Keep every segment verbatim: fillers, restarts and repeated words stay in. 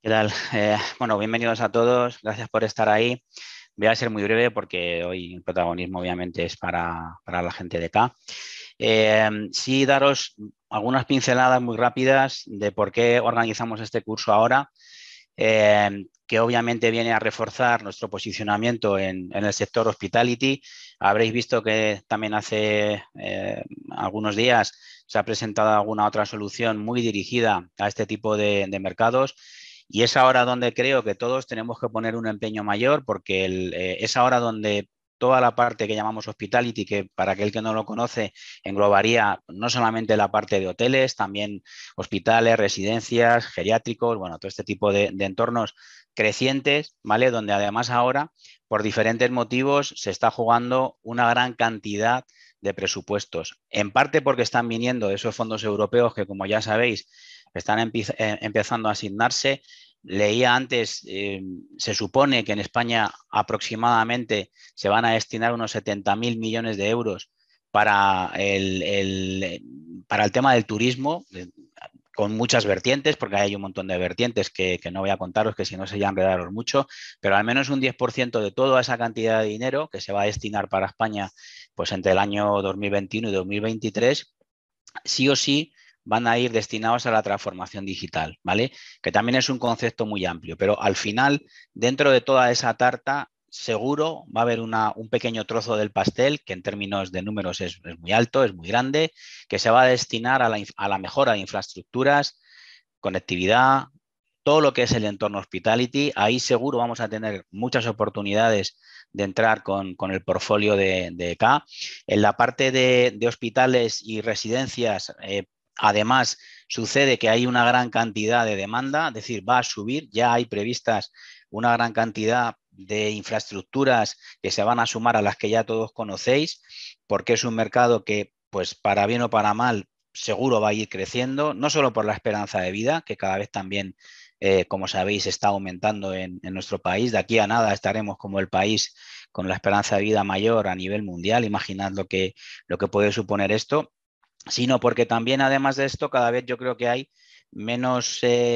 ¿Qué tal? Eh, bueno, bienvenidos a todos. Gracias por estar ahí. Voy a ser muy breve porque hoy el protagonismo obviamente es para, para la gente de acá. Eh, sí, daros algunas pinceladas muy rápidas de por qué organizamos este curso ahora, eh, que obviamente viene a reforzar nuestro posicionamiento en, en el sector hospitality. Habréis visto que también hace eh, algunos días se ha presentado alguna otra solución muy dirigida a este tipo de, de mercados. Y es ahora donde creo que todos tenemos que poner un empeño mayor, porque el, eh, es ahora donde toda la parte que llamamos hospitality, que para aquel que no lo conoce, englobaría no solamente la parte de hoteles, también hospitales, residencias, geriátricos, bueno, todo este tipo de, de entornos crecientes, ¿vale? Donde además ahora, por diferentes motivos, se está jugando una gran cantidad de presupuestos. En parte porque están viniendo esos fondos europeos que, como ya sabéis, están empe eh, empezando a asignarse. Leía antes, eh, se supone que en España aproximadamente se van a destinar unos setenta mil millones de euros para el, el, para el tema del turismo, con muchas vertientes, porque hay un montón de vertientes que, que no voy a contaros, que si no sería enredaros mucho, pero al menos un diez por ciento de toda esa cantidad de dinero que se va a destinar para España pues entre el año dos mil veintiuno y dos mil veintitrés, sí o sí van a ir destinados a la transformación digital, ¿vale? Que también es un concepto muy amplio, pero al final, dentro de toda esa tarta, seguro va a haber una, un pequeño trozo del pastel, que en términos de números es, es muy alto, es muy grande, que se va a destinar a la, a la mejora de infraestructuras, conectividad, todo lo que es el entorno hospitality. Ahí seguro vamos a tener muchas oportunidades de entrar con, con el portfolio de, de E K. En la parte de, de hospitales y residencias, eh, además, sucede que hay una gran cantidad de demanda, es decir, va a subir, ya hay previstas una gran cantidad de infraestructuras que se van a sumar a las que ya todos conocéis, porque es un mercado que, pues para bien o para mal, seguro va a ir creciendo, no solo por la esperanza de vida, que cada vez también, eh, como sabéis, está aumentando en, en nuestro país. De aquí a nada estaremos como el país con la esperanza de vida mayor a nivel mundial. Imaginad lo que, lo que puede suponer esto, sino porque también, además de esto, cada vez yo creo que hay menos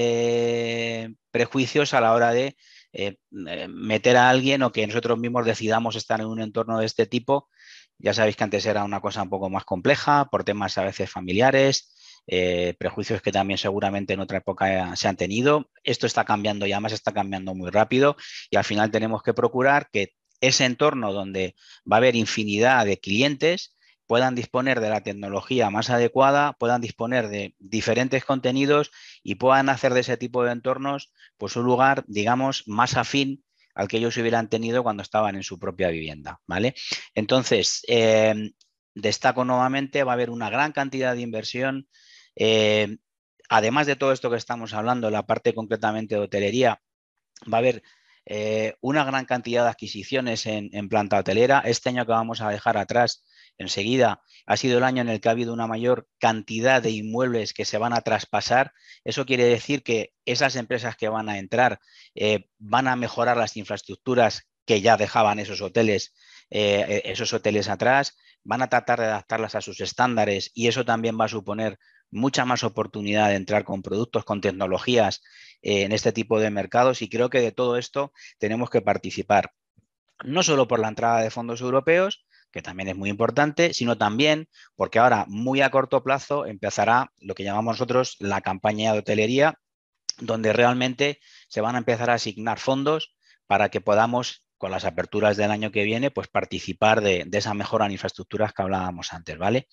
eh, prejuicios a la hora de eh, meter a alguien o que nosotros mismos decidamos estar en un entorno de este tipo. Ya sabéis que antes era una cosa un poco más compleja por temas a veces familiares, eh, prejuicios que también seguramente en otra época se han tenido. Esto está cambiando y además está cambiando muy rápido, y al final tenemos que procurar que ese entorno donde va a haber infinidad de clientes puedan disponer de la tecnología más adecuada, puedan disponer de diferentes contenidos y puedan hacer de ese tipo de entornos pues un lugar, digamos, más afín al que ellos hubieran tenido cuando estaban en su propia vivienda, ¿vale? Entonces, eh, destaco nuevamente, va a haber una gran cantidad de inversión. Eh, además de todo esto que estamos hablando, la parte concretamente de hotelería, va a haber eh, una gran cantidad de adquisiciones en, en planta hotelera. Este año que vamos a dejar atrás enseguida ha sido el año en el que ha habido una mayor cantidad de inmuebles que se van a traspasar. Eso quiere decir que esas empresas que van a entrar eh, van a mejorar las infraestructuras que ya dejaban esos hoteles, eh, esos hoteles atrás, van a tratar de adaptarlas a sus estándares, y eso también va a suponer mucha más oportunidad de entrar con productos, con tecnologías eh, en este tipo de mercados, y creo que de todo esto tenemos que participar, no solo por la entrada de fondos europeos, que también es muy importante, sino también porque ahora, muy a corto plazo, empezará lo que llamamos nosotros la campaña de hotelería, donde realmente se van a empezar a asignar fondos para que podamos, con las aperturas del año que viene, pues participar de, de esa mejora en infraestructuras que hablábamos antes, ¿vale?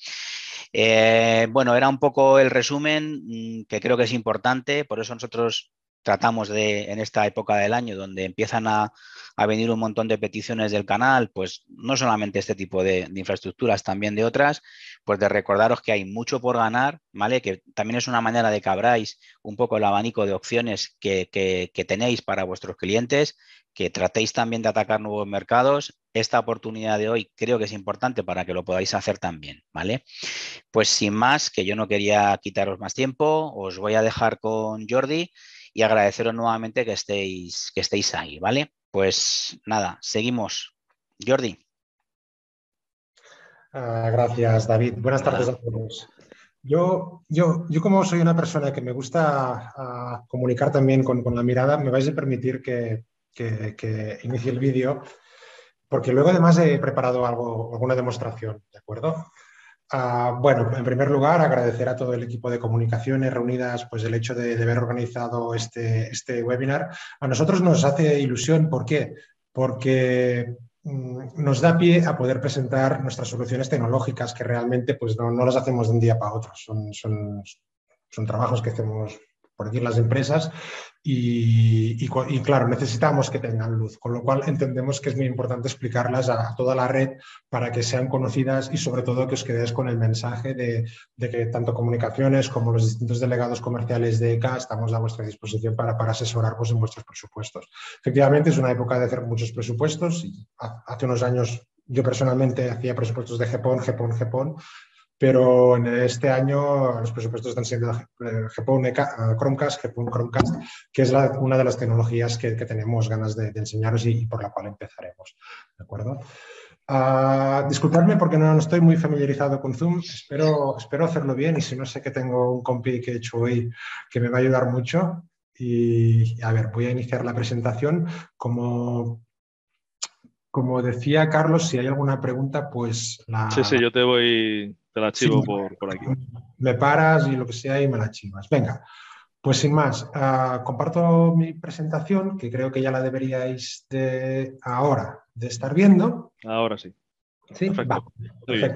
Eh, bueno, era un poco el resumen, mmm, que creo que es importante, por eso nosotros tratamos de, en esta época del año, donde empiezan a, a venir un montón de peticiones del canal, pues no solamente este tipo de, de infraestructuras, también de otras, pues de recordaros que hay mucho por ganar, ¿vale? Que también es una manera de que abráis un poco el abanico de opciones que, que, que tenéis para vuestros clientes, que tratéis también de atacar nuevos mercados. Esta oportunidad de hoy creo que es importante para que lo podáis hacer también, ¿vale? Pues sin más, que yo no quería quitaros más tiempo, os voy a dejar con Jordi y agradeceros nuevamente que estéis, que estéis ahí, ¿vale? Pues nada, seguimos. Jordi. Ah, gracias, David. Buenas tardes Nada, a todos. Yo, yo, yo como soy una persona que me gusta uh, comunicar también con, con la mirada, me vais a permitir que, que, que inicie el vídeo, porque luego además he preparado algo, alguna demostración, ¿de acuerdo? Uh, bueno, en primer lugar, agradecer a todo el equipo de comunicaciones reunidas pues, el hecho de, de haber organizado este, este webinar. A nosotros nos hace ilusión, ¿por qué? Porque mm, nos da pie a poder presentar nuestras soluciones tecnológicas que realmente pues, no, no las hacemos de un día para otro. Son, son, son trabajos que hacemos por aquí en las empresas y, y, y, claro, necesitamos que tengan luz, con lo cual entendemos que es muy importante explicarlas a, a toda la red para que sean conocidas y sobre todo que os quedéis con el mensaje de, de que tanto comunicaciones como los distintos delegados comerciales de E C A estamos a vuestra disposición para, para asesoraros en vuestros presupuestos. Efectivamente, es una época de hacer muchos presupuestos. Y hace unos años yo personalmente hacía presupuestos de GPON, GPON, GPON, pero en este año los presupuestos están siendo GPON, Chromecast, GPON, Chromecast, que es la, una de las tecnologías que, que tenemos ganas de, de enseñaros y, y por la cual empezaremos. ¿De acuerdo? Uh, disculpadme porque no, no estoy muy familiarizado con Zoom, espero, espero hacerlo bien y si no sé que tengo un compi que he hecho hoy que me va a ayudar mucho. Y a ver, voy a iniciar la presentación. Como, como decía Carlos, si hay alguna pregunta, pues la... Sí, sí, yo te voy, te la Sí, archivo por, por aquí. me paras y lo que sea y me la chivas. Venga, pues sin más, uh, comparto mi presentación, que creo que ya la deberíais de ahora de estar viendo. Ahora sí. Sí, va, Perfecto. Muy bien. perfecto.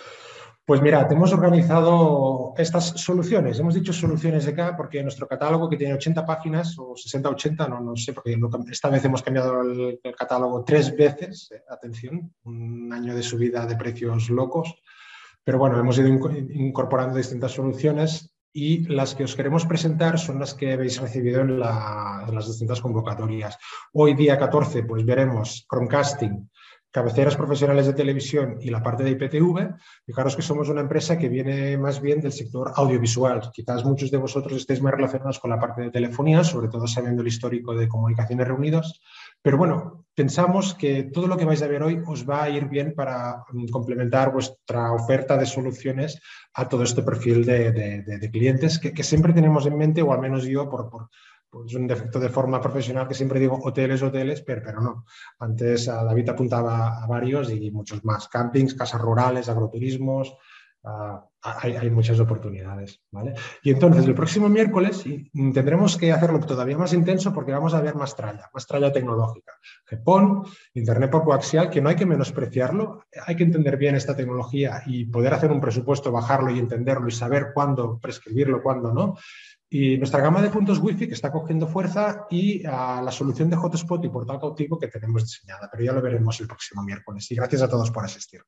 Pues mirad, hemos organizado estas soluciones. Hemos dicho soluciones de acá porque nuestro catálogo, que tiene ochenta páginas o sesenta, ochenta, no, no sé, porque esta vez hemos cambiado el, el catálogo tres veces. Eh, atención, un año de subida de precios locos. Pero bueno, hemos ido incorporando distintas soluciones y las que os queremos presentar son las que habéis recibido en, la, en las distintas convocatorias. Hoy, día catorce, pues veremos Chromecasting, cabeceras profesionales de televisión y la parte de I P T V. Fijaros que somos una empresa que viene más bien del sector audiovisual. Quizás muchos de vosotros estéis más relacionados con la parte de telefonía, sobre todo sabiendo el histórico de Comunicaciones Reunidas. Pero bueno, pensamos que todo lo que vais a ver hoy os va a ir bien para complementar vuestra oferta de soluciones a todo este perfil de, de, de, de clientes que, que siempre tenemos en mente, o al menos yo, por, por pues un defecto de forma profesional que siempre digo hoteles, hoteles, pero, pero no. Antes David apuntaba a varios y muchos más. Campings, casas rurales, agroturismos, uh, hay, hay muchas oportunidades, ¿vale? Y entonces el próximo miércoles tendremos que hacerlo todavía más intenso porque vamos a ver más tralla, más tralla tecnológica. GPON, Internet por coaxial, que no hay que menospreciarlo, hay que entender bien esta tecnología y poder hacer un presupuesto, bajarlo y entenderlo y saber cuándo prescribirlo, cuándo no. Y nuestra gama de puntos Wi-Fi que está cogiendo fuerza y uh, la solución de hotspot y portal cautivo que tenemos diseñada, pero ya lo veremos el próximo miércoles. Y gracias a todos por asistir.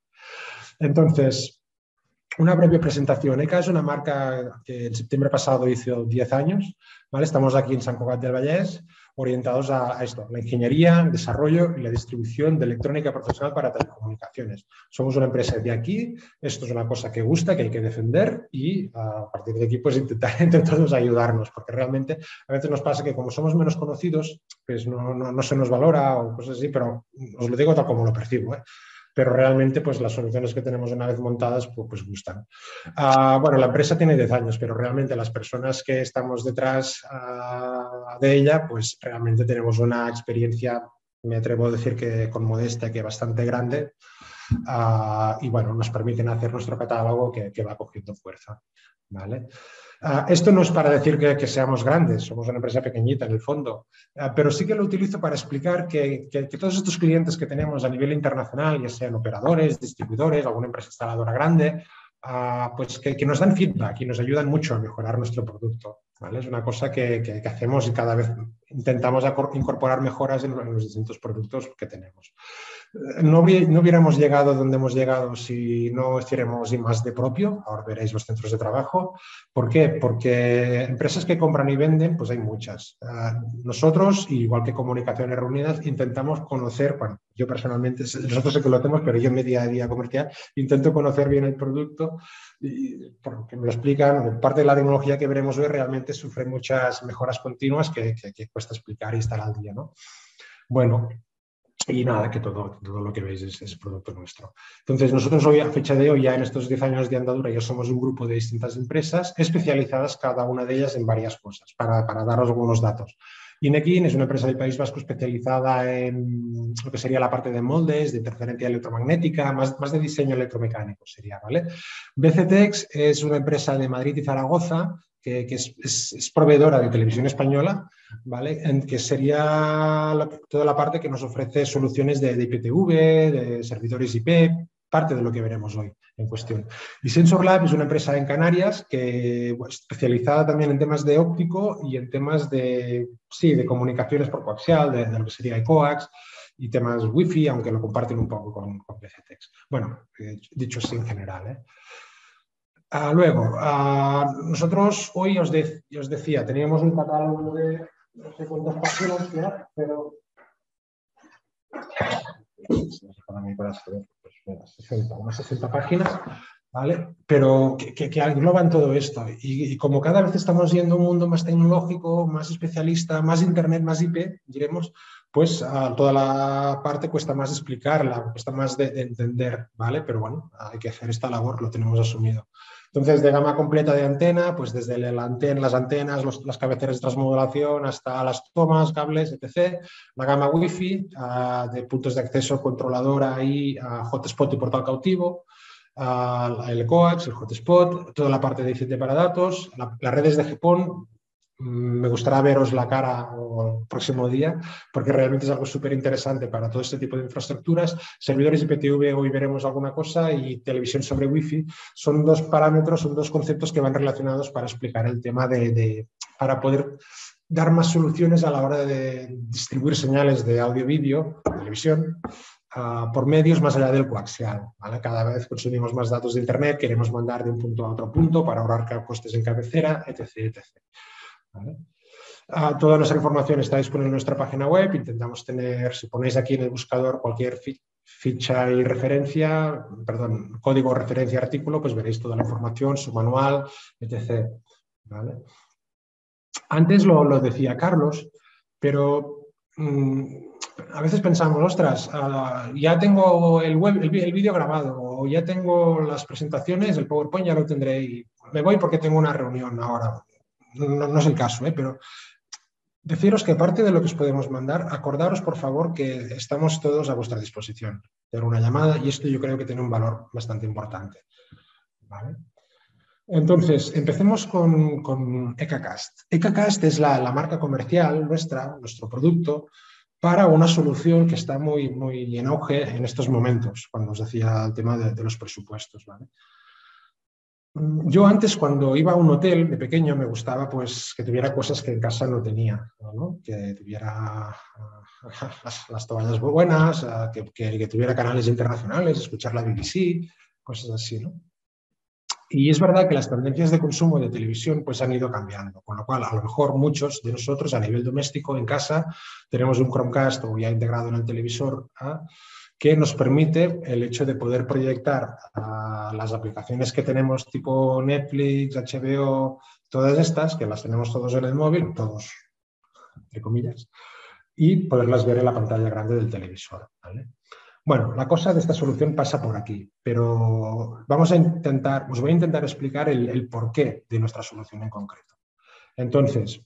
Entonces, una breve presentación. E C A es una marca que en septiembre pasado hizo diez años. ¿Vale? Estamos aquí en Sant Cugat del Vallès, orientados a, a esto, la ingeniería, el desarrollo y la distribución de electrónica profesional para telecomunicaciones. Somos una empresa de aquí, esto es una cosa que gusta, que hay que defender y a partir de aquí pues intentar entre todos ayudarnos, porque realmente a veces nos pasa que como somos menos conocidos, pues no, no, no se nos valora o cosas así, pero os lo digo tal como lo percibo, ¿eh? Pero realmente pues las soluciones que tenemos una vez montadas pues, pues gustan. Uh, bueno, la empresa tiene diez años, pero realmente las personas que estamos detrás uh, de ella pues realmente tenemos una experiencia, me atrevo a decir que con modestia, que bastante grande uh, y bueno, nos permiten hacer nuestro catálogo que, que va cogiendo fuerza, ¿vale? Uh, esto no es para decir que, que seamos grandes, somos una empresa pequeñita en el fondo, uh, pero sí que lo utilizo para explicar que, que, que todos estos clientes que tenemos a nivel internacional, ya sean operadores, distribuidores, alguna empresa instaladora grande, uh, pues que, que nos dan feedback y nos ayudan mucho a mejorar nuestro producto, ¿vale? Es una cosa que, que, que hacemos y cada vez intentamos incorporar mejoras en, en los distintos productos que tenemos. No, no hubiéramos llegado donde hemos llegado si no hiciéramos I más D propio. Ahora veréis los centros de trabajo. ¿Por qué? Porque empresas que compran y venden, pues hay muchas. Uh, nosotros, igual que Comunicaciones Reunidas, intentamos conocer, bueno, yo personalmente, nosotros sé que lo hacemos, pero yo en mi día a día comercial intento conocer bien el producto y porque me lo explican. Parte de la tecnología que veremos hoy realmente sufre muchas mejoras continuas que, que, que cuesta explicar y estar al día, ¿no? Bueno, Y nada, que todo, todo lo que veis es, es producto nuestro. Entonces, nosotros hoy, a fecha de hoy, ya en estos diez años de andadura, ya somos un grupo de distintas empresas especializadas, cada una de ellas en varias cosas, para, para daros algunos datos. Inequin es una empresa del País Vasco especializada en lo que sería la parte de moldes, de interferencia electromagnética, más, más de diseño electromecánico sería, ¿vale? B C Tex es una empresa de Madrid y Zaragoza que, que es, es, es proveedora de televisión española, ¿vale? En que sería la, toda la parte que nos ofrece soluciones de, de I P T V, de servidores I P, parte de lo que veremos hoy en cuestión. Y SensorLab es una empresa en Canarias que bueno, especializada también en temas de óptico y en temas de, sí, de comunicaciones por coaxial, de, de lo que sería I coax y temas Wi-Fi, aunque lo comparten un poco con, con B C Tex. Bueno, eh, dicho así en general, ¿eh? Uh, luego, uh, nosotros hoy os, de, os decía, teníamos un catálogo de no sé cuántas páginas ya, pero sesenta, unas sesenta páginas, ¿vale? Pero que, que, que engloban todo esto. Y, y como cada vez estamos yendo a un mundo más tecnológico, más especialista, más Internet, más I P, diremos, pues uh, toda la parte cuesta más explicarla, cuesta más de, de entender, ¿vale? Pero bueno, hay que hacer esta labor, lo tenemos asumido. Entonces, de gama completa de antena, pues desde la antena, las antenas, los, las cabeceras de transmodulación hasta las tomas, cables, etcétera. La gama Wi-Fi, uh, de puntos de acceso, controladora y uh, hotspot y portal cautivo. Uh, el coax, el hotspot, toda la parte de I C T para datos, la, las redes de G P O N. Me gustará veros la cara el próximo día, porque realmente es algo súper interesante para todo este tipo de infraestructuras. Servidores I P T V, hoy veremos alguna cosa, y televisión sobre Wi-Fi. Son dos parámetros, son dos conceptos que van relacionados para explicar el tema de, de para poder dar más soluciones a la hora de distribuir señales de audio-vídeo, televisión, Uh, por medios más allá del coaxial, ¿vale? Cada vez consumimos más datos de Internet, queremos mandar de un punto a otro punto para ahorrar costes en cabecera, etcétera, etcétera. ¿Vale? Uh, toda nuestra información está disponible en nuestra página web. Intentamos tener, si ponéis aquí en el buscador cualquier fi ficha y referencia, perdón, código, referencia, artículo, pues veréis toda la información, su manual, etcétera. ¿Vale? Antes lo, lo decía Carlos, pero mmm, a veces pensamos, ostras, uh, ya tengo el, web, el, el vídeo grabado, o ya tengo las presentaciones, el PowerPoint ya lo tendré y me voy porque tengo una reunión ahora. No, no es el caso, ¿eh? Pero deciros que parte de lo que os podemos mandar, acordaros por favor que estamos todos a vuestra disposición. Tener una llamada, y esto yo creo que tiene un valor bastante importante. ¿Vale? Entonces, empecemos con, con EcaCast. EcaCast es la, la marca comercial nuestra, nuestro producto, para una solución que está muy, muy en auge en estos momentos, cuando os decía el tema de, de los presupuestos. ¿Vale? Yo antes, cuando iba a un hotel de pequeño, me gustaba pues, que tuviera cosas que en casa no tenía, ¿no? Que tuviera uh, las, las toallas muy buenas, uh, que, que, que tuviera canales internacionales, escuchar la B B C, cosas así, ¿no? Y es verdad que las tendencias de consumo de televisión pues, han ido cambiando, con lo cual a lo mejor muchos de nosotros a nivel doméstico en casa tenemos un Chromecast o ya integrado en el televisor, ¿eh? que nos permite el hecho de poder proyectar uh, las aplicaciones que tenemos tipo Netflix, H B O, todas estas, que las tenemos todos en el móvil, todos entre comillas, y poderlas ver en la pantalla grande del televisor. ¿Vale? Bueno, la cosa de esta solución pasa por aquí, pero vamos a intentar, os voy a intentar explicar el, el porqué de nuestra solución en concreto. Entonces,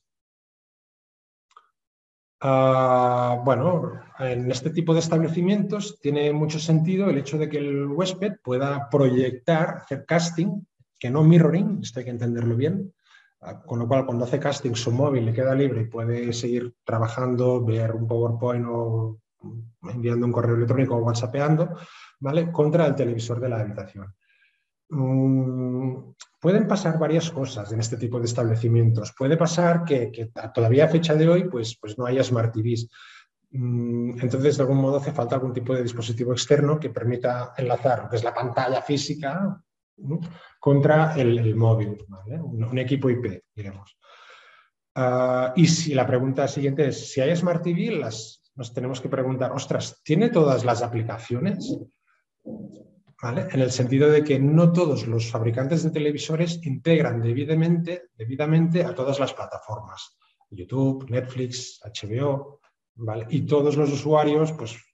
Uh, bueno, en este tipo de establecimientos tiene mucho sentido el hecho de que el huésped pueda proyectar, hacer casting, que no mirroring, esto hay que entenderlo bien, uh, con lo cual cuando hace casting su móvil le queda libre y puede seguir trabajando, ver un PowerPoint o enviando un correo electrónico o whatsappeando, ¿vale? Contra el televisor de la habitación. Um, pueden pasar varias cosas en este tipo de establecimientos. Puede pasar que, que todavía a fecha de hoy pues, pues no haya Smart T Vs. Um, entonces, de algún modo hace falta algún tipo de dispositivo externo que permita enlazar lo que es la pantalla física, ¿no? contra el, el móvil, ¿vale? un, un equipo I P, diremos. Uh, y si la pregunta siguiente es, si hay Smart T V, las, nos tenemos que preguntar, ostras, ¿tiene todas las aplicaciones? ¿Vale? En el sentido de que no todos los fabricantes de televisores integran debidamente, debidamente a todas las plataformas. YouTube, Netflix, H B O, ¿vale? Y todos los usuarios pues,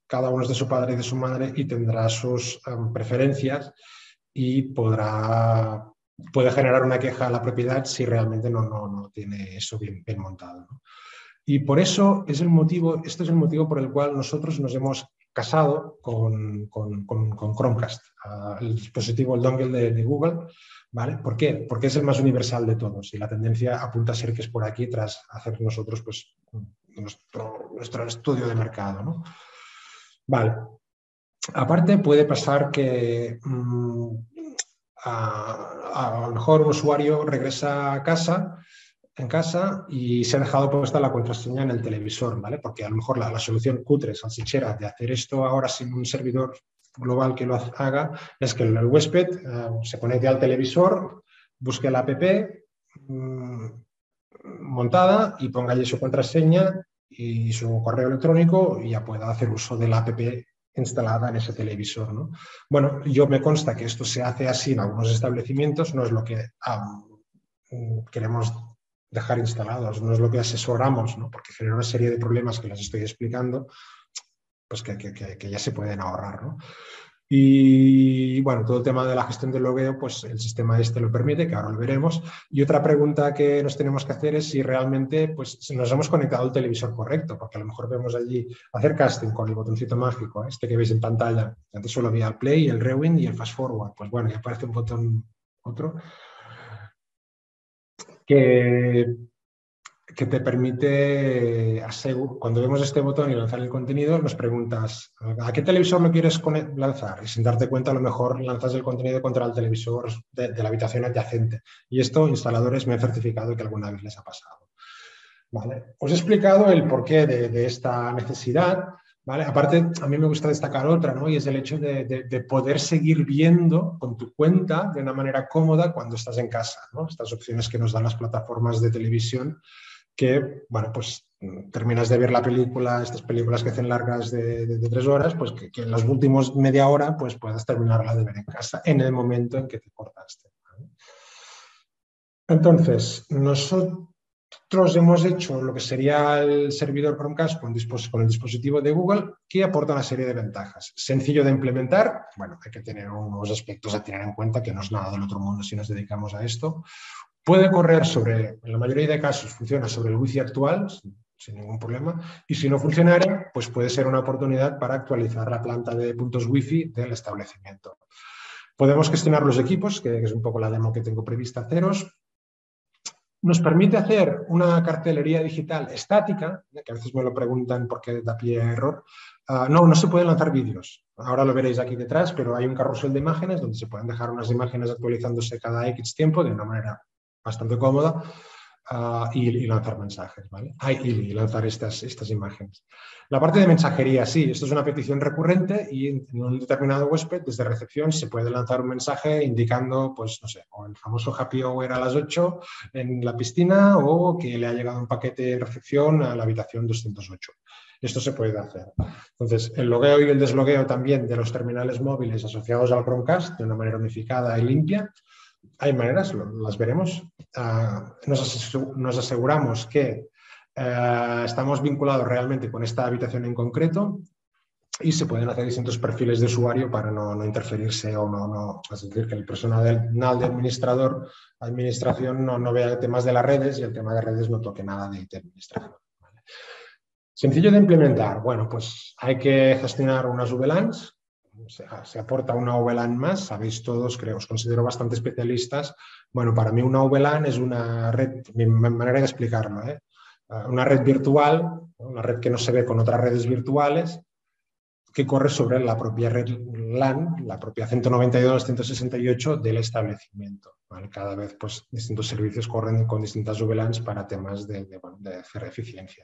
cada uno es de su padre y de su madre y tendrá sus um, preferencias y podrá, puede generar una queja a la propiedad si realmente no, no, no tiene eso bien, bien montado, ¿no? Y por eso es el motivo, este es el motivo por el cual nosotros nos hemos casado con, con, con, con Chromecast, uh, el dispositivo, el dongle de, de Google, ¿vale? ¿Por qué? Porque es el más universal de todos y la tendencia apunta a ser que es por aquí tras hacer nosotros pues, nuestro, nuestro estudio de mercado, ¿no? Vale. Aparte puede pasar que mmm, a, a lo mejor un usuario regresa a casa en casa y se ha dejado puesta la contraseña en el televisor, ¿vale? Porque a lo mejor la, la solución cutre, salchichera de hacer esto ahora sin un servidor global que lo haga es que el huésped uh, se conecte al televisor, busque la app mmm, montada y ponga allí su contraseña y su correo electrónico y ya pueda hacer uso de la app instalada en ese televisor, ¿no? Bueno, yo me consta que esto se hace así en algunos establecimientos, no es lo que um, queremos dejar instalados, no es lo que asesoramos, ¿no? Porque genera una serie de problemas que les estoy explicando, pues que, que, que ya se pueden ahorrar, ¿no? Y bueno, todo el tema de la gestión del logueo, pues el sistema este lo permite, que ahora lo veremos. Y otra pregunta que nos tenemos que hacer es si realmente pues, nos hemos conectado al televisor correcto, porque a lo mejor vemos allí hacer casting con el botoncito mágico, este que veis en pantalla. Antes solo había el play, el rewind y el fast forward. Pues bueno, ya aparece un botón otro que, que te permite, cuando vemos este botón y lanzar el contenido, nos preguntas ¿a qué televisor lo quieres lanzar? Y sin darte cuenta, a lo mejor lanzas el contenido contra el televisor de, de la habitación adyacente. Y esto, instaladores me han certificado que alguna vez les ha pasado. ¿Vale? Os he explicado el porqué de, de esta necesidad. ¿Vale? Aparte, a mí me gusta destacar otra, ¿no? Y es el hecho de, de, de poder seguir viendo con tu cuenta de una manera cómoda cuando estás en casa, ¿no? Estas opciones que nos dan las plataformas de televisión que, bueno, pues terminas de ver la película, estas películas que hacen largas de, de, de tres horas, pues que, que en los últimos media hora pues puedas terminarla de ver en casa en el momento en que te cortaste, ¿vale? Entonces, nosotros hemos hecho lo que sería el servidor Chromecast con, con el dispositivo de Google, que aporta una serie de ventajas. Sencillo de implementar, bueno, hay que tener unos aspectos a tener en cuenta que no es nada del otro mundo si nos dedicamos a esto. Puede correr sobre, en la mayoría de casos funciona sobre el wifi actual, sin ningún problema, y si no funcionara, pues puede ser una oportunidad para actualizar la planta de puntos wifi del establecimiento. Podemos gestionar los equipos, que es un poco la demo que tengo prevista haceros. Nos permite hacer una cartelería digital estática, que a veces me lo preguntan porque da pie a error. Uh, no, no se pueden lanzar vídeos. Ahora lo veréis aquí detrás, pero hay un carrusel de imágenes donde se pueden dejar unas imágenes actualizándose cada X tiempo de una manera bastante cómoda uh, y, y lanzar mensajes, ¿vale? Ah, y, y lanzar estas, estas imágenes. La parte de mensajería, sí, esto es una petición recurrente y en, en un determinado huésped, desde recepción, se puede lanzar un mensaje indicando, pues, no sé, o el famoso happy hour a las ocho en la piscina o que le ha llegado un paquete de recepción a la habitación doscientos ocho. Esto se puede hacer. Entonces, el logueo y el deslogueo también de los terminales móviles asociados al Chromecast de una manera unificada y limpia. Hay maneras, las veremos. Uh, nos, nos aseguramos que uh, estamos vinculados realmente con esta habitación en concreto y se pueden hacer distintos perfiles de usuario para no, no interferirse o no, no, es decir, que el personal de administrador, administración no, no vea temas de las redes y el tema de redes no toque nada de, de administración. ¿Vale? Sencillo de implementar. Bueno, pues hay que gestionar unas V LANs. Se, se aporta una V LAN más, sabéis todos, creo, os considero bastante especialistas. Bueno, para mí una V LAN es una red, mi manera de explicarlo, ¿eh? Una red virtual, una red que no se ve con otras redes virtuales, que corre sobre la propia red LAN, la propia ciento noventa y dos, ciento sesenta y ocho del establecimiento, ¿vale? Cada vez pues, distintos servicios corren con distintas V LANs para temas de, de, bueno, de hacer eficiencia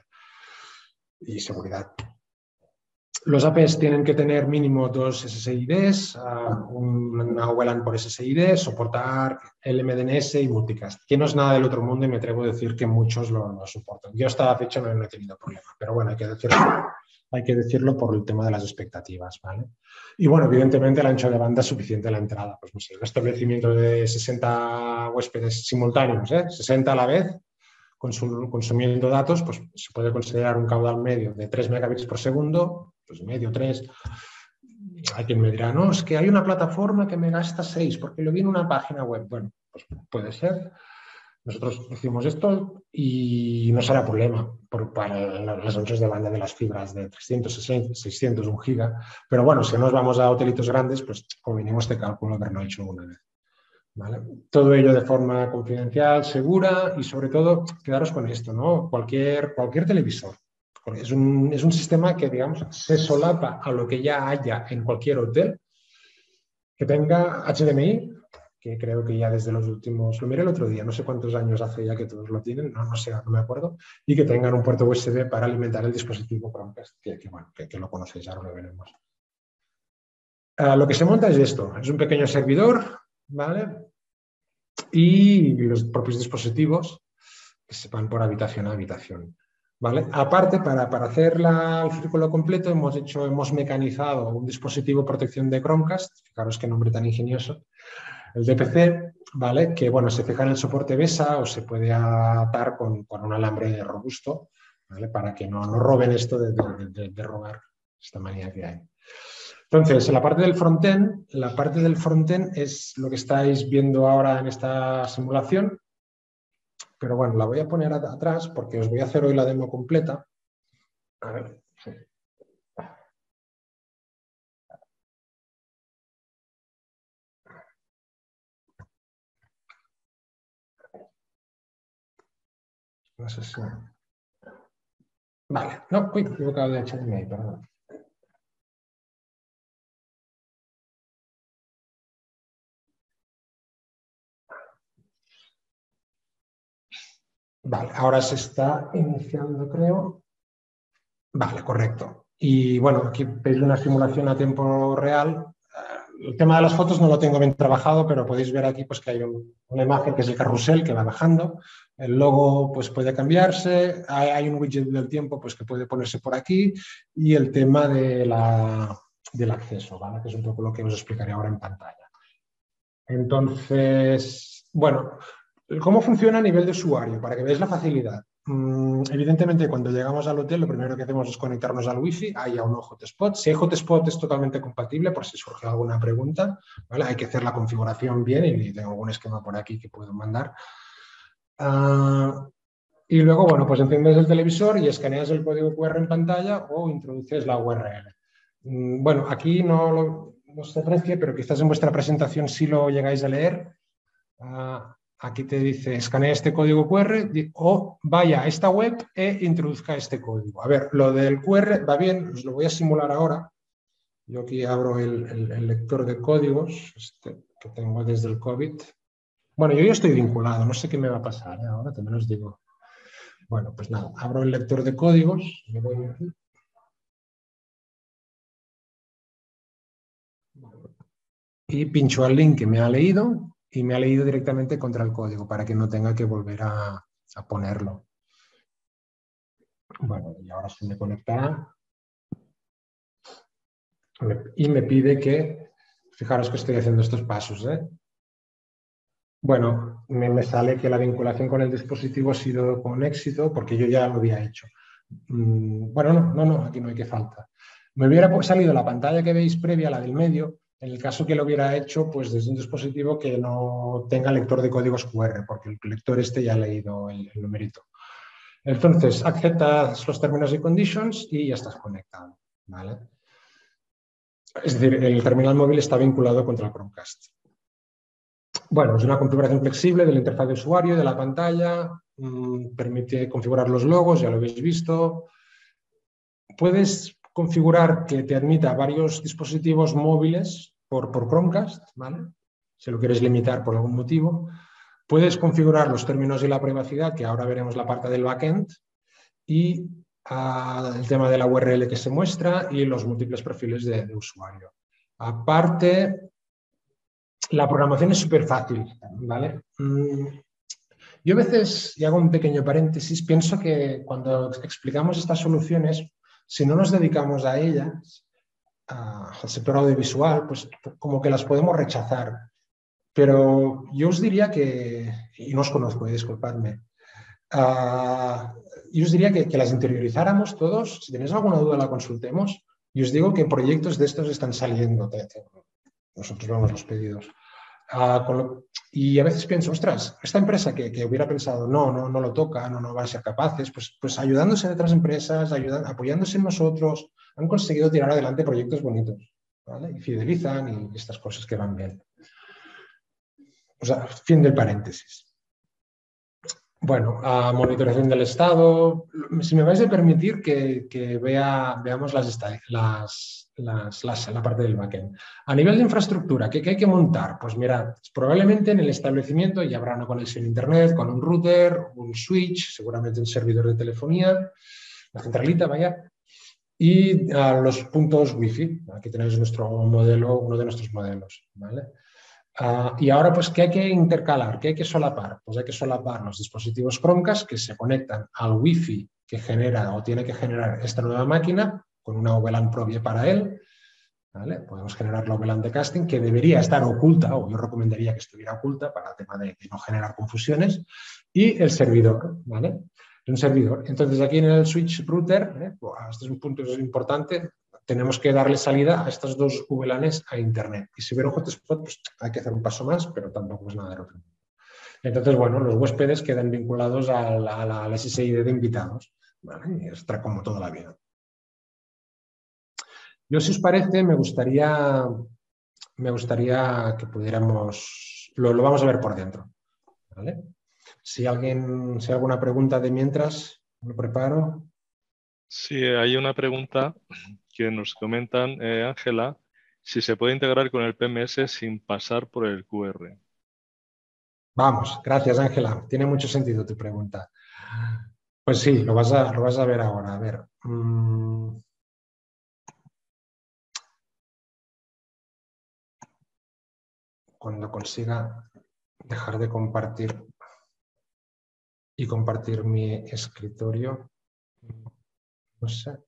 y seguridad. Los A Ps tienen que tener mínimo dos S S I Ds, uh, una V LAN por S S I D, soportar L M D N S y multicast, que no es nada del otro mundo y me atrevo a decir que muchos lo, lo soportan. Yo hasta la fecha no, no he tenido problema, pero bueno, hay que decirlo, hay que decirlo por el tema de las expectativas, ¿vale? Y bueno, evidentemente el ancho de banda es suficiente a la entrada. Pues no sé, un establecimiento de sesenta huéspedes simultáneos, ¿eh? sesenta a la vez, consumiendo datos, pues se puede considerar un caudal medio de tres megabits por segundo dos y medio, tres. Hay quien me dirá, no, es que hay una plataforma que me gasta seis porque lo vi en una página web. Bueno, pues puede ser. Nosotros hicimos esto y no será problema por, para los anchos de banda de las fibras de trescientos, seiscientos, un giga. Pero bueno, si nos vamos a hotelitos grandes, pues como vinimos este cálculo haberlo hecho una vez. ¿Vale? Todo ello de forma confidencial, segura y sobre todo quedaros con esto, ¿no? Cualquier, cualquier televisor. Es un, es un sistema que, digamos, se solapa a lo que ya haya en cualquier hotel, que tenga H D M I, que creo que ya desde los últimos, lo miré el otro día, no sé cuántos años hace ya que todos lo tienen, no, no sé, no me acuerdo, y que tengan un puerto U S B para alimentar el dispositivo Chromecast, que, que bueno, que, que lo conocéis, ahora lo veremos. Uh, lo que se monta es esto, es un pequeño servidor, ¿vale? Y los propios dispositivos que se van por habitación a habitación. ¿Vale? Aparte, para, para hacer la, el círculo completo, hemos, hecho, hemos mecanizado un dispositivo de protección de Chromecast, fijaros qué nombre tan ingenioso, el D P C, ¿vale? Que bueno, se fija en el soporte BESA o se puede atar con, con un alambre robusto, ¿vale? Para que no, no roben esto de, de, de, de robar, esta manía que hay. Entonces, en la parte del frontend, la parte del frontend es lo que estáis viendo ahora en esta simulación. Pero bueno, la voy a poner atrás porque os voy a hacer hoy la demo completa. A ver, sí. No sé si... Vale, no, uy, me he equivocado de H D M I, perdón. Vale, ahora se está iniciando, creo. Vale, correcto. Y bueno, aquí veis una simulación a tiempo real. El tema de las fotos no lo tengo bien trabajado, pero podéis ver aquí pues, que hay un, una imagen que es el carrusel que va bajando. El logo pues, puede cambiarse. Hay, hay un widget del tiempo pues, que puede ponerse por aquí. Y el tema de la, del acceso, ¿vale? Que es un poco lo que os explicaré ahora en pantalla. Entonces, bueno, ¿cómo funciona a nivel de usuario? Para que veáis la facilidad. Mm, evidentemente, cuando llegamos al hotel, lo primero que hacemos es conectarnos al Wi-Fi. Hay aún un hotspot. Si hay hotspot, es totalmente compatible, por si surge alguna pregunta, ¿vale? Hay que hacer la configuración bien y tengo algún esquema por aquí que puedo mandar. Uh, y luego, bueno, pues enciendes el televisor y escaneas el código cu erre en pantalla o introduces la U R L. Mm, bueno, aquí no, lo, no se aprecia, pero quizás en vuestra presentación sí lo llegáis a leer. Uh, Aquí te dice, escanea este código cu erre o vaya a esta web e introduzca este código. A ver, lo del cu erre va bien, os lo voy a simular ahora. Yo aquí abro el, el, el lector de códigos este, que tengo desde el COVID. Bueno, yo ya estoy vinculado, no sé qué me va a pasar, ¿eh? Ahora también os digo. Bueno, pues nada, abro el lector de códigos. Me voy aquí. Y pincho al link que me ha leído. Y me ha leído directamente contra el código para que no tenga que volver a, a ponerlo. Bueno, y ahora se me conectará. Y me pide que, fijaros que estoy haciendo estos pasos, ¿eh? Bueno, me, me sale que la vinculación con el dispositivo ha sido con éxito porque yo ya lo había hecho. Mm, bueno, no, no, no, aquí no hay que falta. Me hubiera salido la pantalla que veis previa, la del medio, en el caso que lo hubiera hecho pues desde un dispositivo que no tenga lector de códigos cu erre, porque el lector este ya ha leído el, el numerito. Entonces, aceptas los términos y conditions y ya estás conectado, ¿vale? Es decir, el terminal móvil está vinculado contra el Chromecast. Bueno, es una configuración flexible de la interfaz de usuario, de la pantalla, mmm, permite configurar los logos, ya lo habéis visto. Puedes configurar que te admita varios dispositivos móviles por, por Chromecast, ¿vale? Si lo quieres limitar por algún motivo. Puedes configurar los términos y la privacidad, que ahora veremos la parte del backend, y uh, el tema de la U R L que se muestra y los múltiples perfiles de, de usuario. Aparte, la programación es súper fácil, ¿vale? Mm, yo a veces, y hago un pequeño paréntesis, pienso que cuando explicamos estas soluciones, si no nos dedicamos a ellas, a, al sector audiovisual, pues como que las podemos rechazar. Pero yo os diría que, y no os conozco, eh, disculpadme, uh, yo os diría que, que las interiorizáramos todos. Si tenéis alguna duda la consultemos, Y os digo que proyectos de estos están saliendo. Nosotros vemos los pedidos. Uh, con lo, y a veces pienso, ostras, esta empresa que, que hubiera pensado, no, no, no lo toca, no, no va a ser capaces, pues, pues ayudándose de otras empresas, ayudan, apoyándose en nosotros, han conseguido tirar adelante proyectos bonitos, ¿vale? Y fidelizan y estas cosas que van bien. O sea, fin del paréntesis. Bueno, a monitorización del estado. Si me vais a permitir que, que vea, veamos las, las, las, las, la parte del backend. A nivel de infraestructura, ¿qué, qué hay que montar? Pues mirad, probablemente en el establecimiento ya habrá una conexión a internet con un router, un switch, seguramente un servidor de telefonía, la centralita, vaya, y a los puntos wifi. Aquí tenéis nuestro modelo, uno de nuestros modelos, ¿vale? Uh, y ahora, pues, ¿qué hay que intercalar? ¿Qué hay que solapar? Pues hay que solapar los dispositivos Chromecast que se conectan al Wi-Fi que genera o tiene que generar esta nueva máquina con una V LAN propia para él. ¿Vale? Podemos generar la V LAN de casting que debería estar oculta, o yo recomendaría que estuviera oculta para el tema de, de no generar confusiones. Y el servidor, ¿vale? Un servidor. Entonces, aquí en el switch router, ¿eh? Pues, este es un punto importante. Tenemos que darle salida a estos dos V LANs a Internet. Y si hubiera un hotspot, pues hay que hacer un paso más, pero tampoco es nada de otro. Entonces, bueno, los huéspedes quedan vinculados a la, a la, a la S S I D de invitados. ¿Vale? Y está como toda la vida. Yo, si os parece, me gustaría, me gustaría que pudiéramos... Lo, lo vamos a ver por dentro. ¿Vale? Si alguien, si hay alguna pregunta de mientras, lo preparo. Sí, hay una pregunta que nos comentan, eh, Ángela, si se puede integrar con el P M S sin pasar por el Q R. Vamos, gracias, Ángela. Tiene mucho sentido tu pregunta. Pues sí, lo vas a, lo vas a ver ahora. A ver. Mmm... Cuando consiga dejar de compartir y compartir mi escritorio, no sé.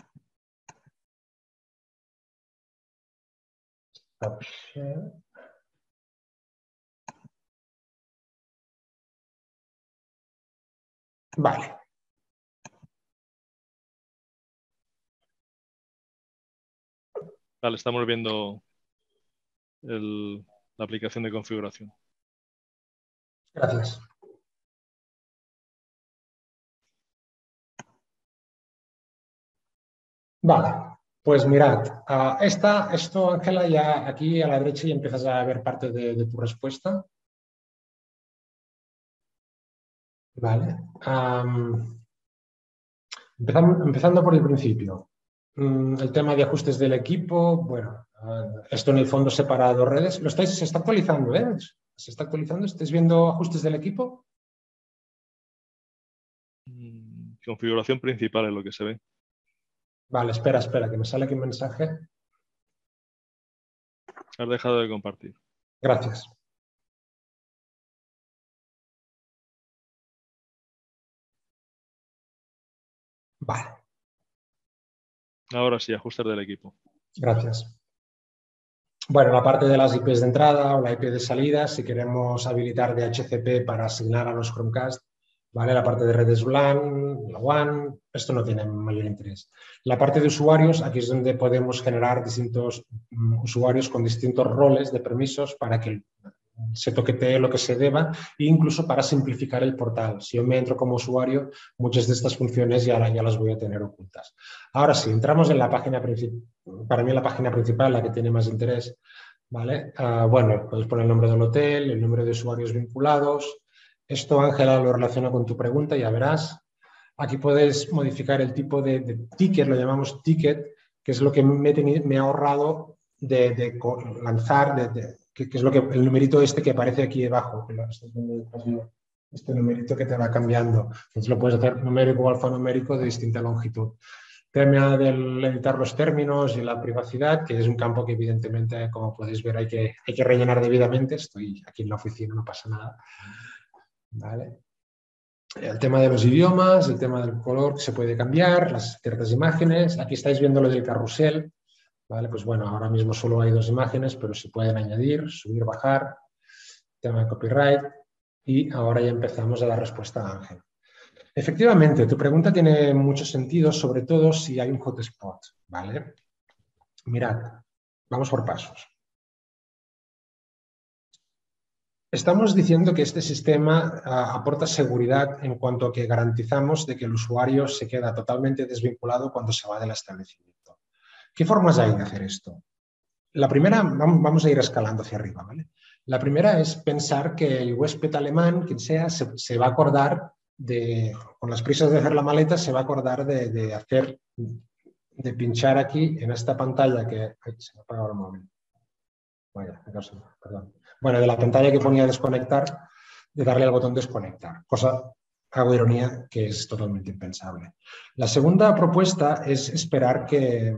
Vale. Vale, estamos viendo el, la aplicación de configuración. Gracias. Vale, pues mirad, uh, esta, esto, Ángela, ya aquí a la derecha ya empiezas a ver parte de, de tu respuesta. Vale. Um, empezando, empezando por el principio. Um, el tema de ajustes del equipo, bueno, uh, esto en el fondo separa dos redes. Lo estáis, se está actualizando, ¿eh? ¿Se está actualizando? ¿Estáis viendo ajustes del equipo? Configuración principal es lo que se ve. Vale, espera, espera, que me sale aquí un mensaje. Has dejado de compartir. Gracias. Vale. Ahora sí, ajustes del equipo. Gracias. Bueno, la parte de las I Pes de entrada o la I P de salida, si queremos habilitar D H C P para asignar a los Chromecast, ¿vale? La parte de redes W A N, la W A N, esto no tiene mayor interés. La parte de usuarios, aquí es donde podemos generar distintos um, usuarios con distintos roles de permisos para que se toquetee lo que se deba e incluso para simplificar el portal. Si yo me entro como usuario, muchas de estas funciones ya, ya las voy a tener ocultas. Ahora sí, entramos en la página principal, para mí la página principal, la que tiene más interés, ¿vale? Uh, bueno, puedes poner el nombre del hotel, el número de usuarios vinculados. Esto, Ángela, lo relaciona con tu pregunta, ya verás. Aquí puedes modificar el tipo de, de ticket, lo llamamos ticket, que es lo que me, he, me ha ahorrado de, de lanzar, de, de, que, que es lo que, el numerito este que aparece aquí debajo. Este numerito que te va cambiando. Entonces lo puedes hacer numérico o alfanumérico de distinta longitud. Tema del editar los términos y la privacidad, que es un campo que evidentemente, como podéis ver, hay que, hay que rellenar debidamente. Estoy aquí en la oficina, no pasa nada. ¿Vale? El tema de los idiomas, el tema del color que se puede cambiar, las ciertas imágenes. Aquí estáis viendo lo del carrusel. ¿Vale? Pues bueno, ahora mismo solo hay dos imágenes, pero se pueden añadir, subir, bajar. Tema de copyright. Y ahora ya empezamos a dar respuesta a Ángel. Efectivamente, tu pregunta tiene mucho sentido, sobre todo si hay un hotspot, ¿vale? mirad, vamos por pasos. Estamos diciendo que este sistema uh, aporta seguridad en cuanto a que garantizamos de que el usuario se queda totalmente desvinculado cuando se va del establecimiento. ¿Qué formas hay de hacer esto? La primera, vamos a ir escalando hacia arriba, ¿vale? La primera es pensar que el huésped alemán, quien sea, se, se va a acordar de, con las prisas de hacer la maleta, se va a acordar de, de hacer, de pinchar aquí en esta pantalla que... Ay, se me ha apagado el móvil. Vaya, perdón. Bueno, de la pantalla que ponía desconectar, de darle al botón desconectar, cosa, hago ironía, que es totalmente impensable. La segunda propuesta es esperar que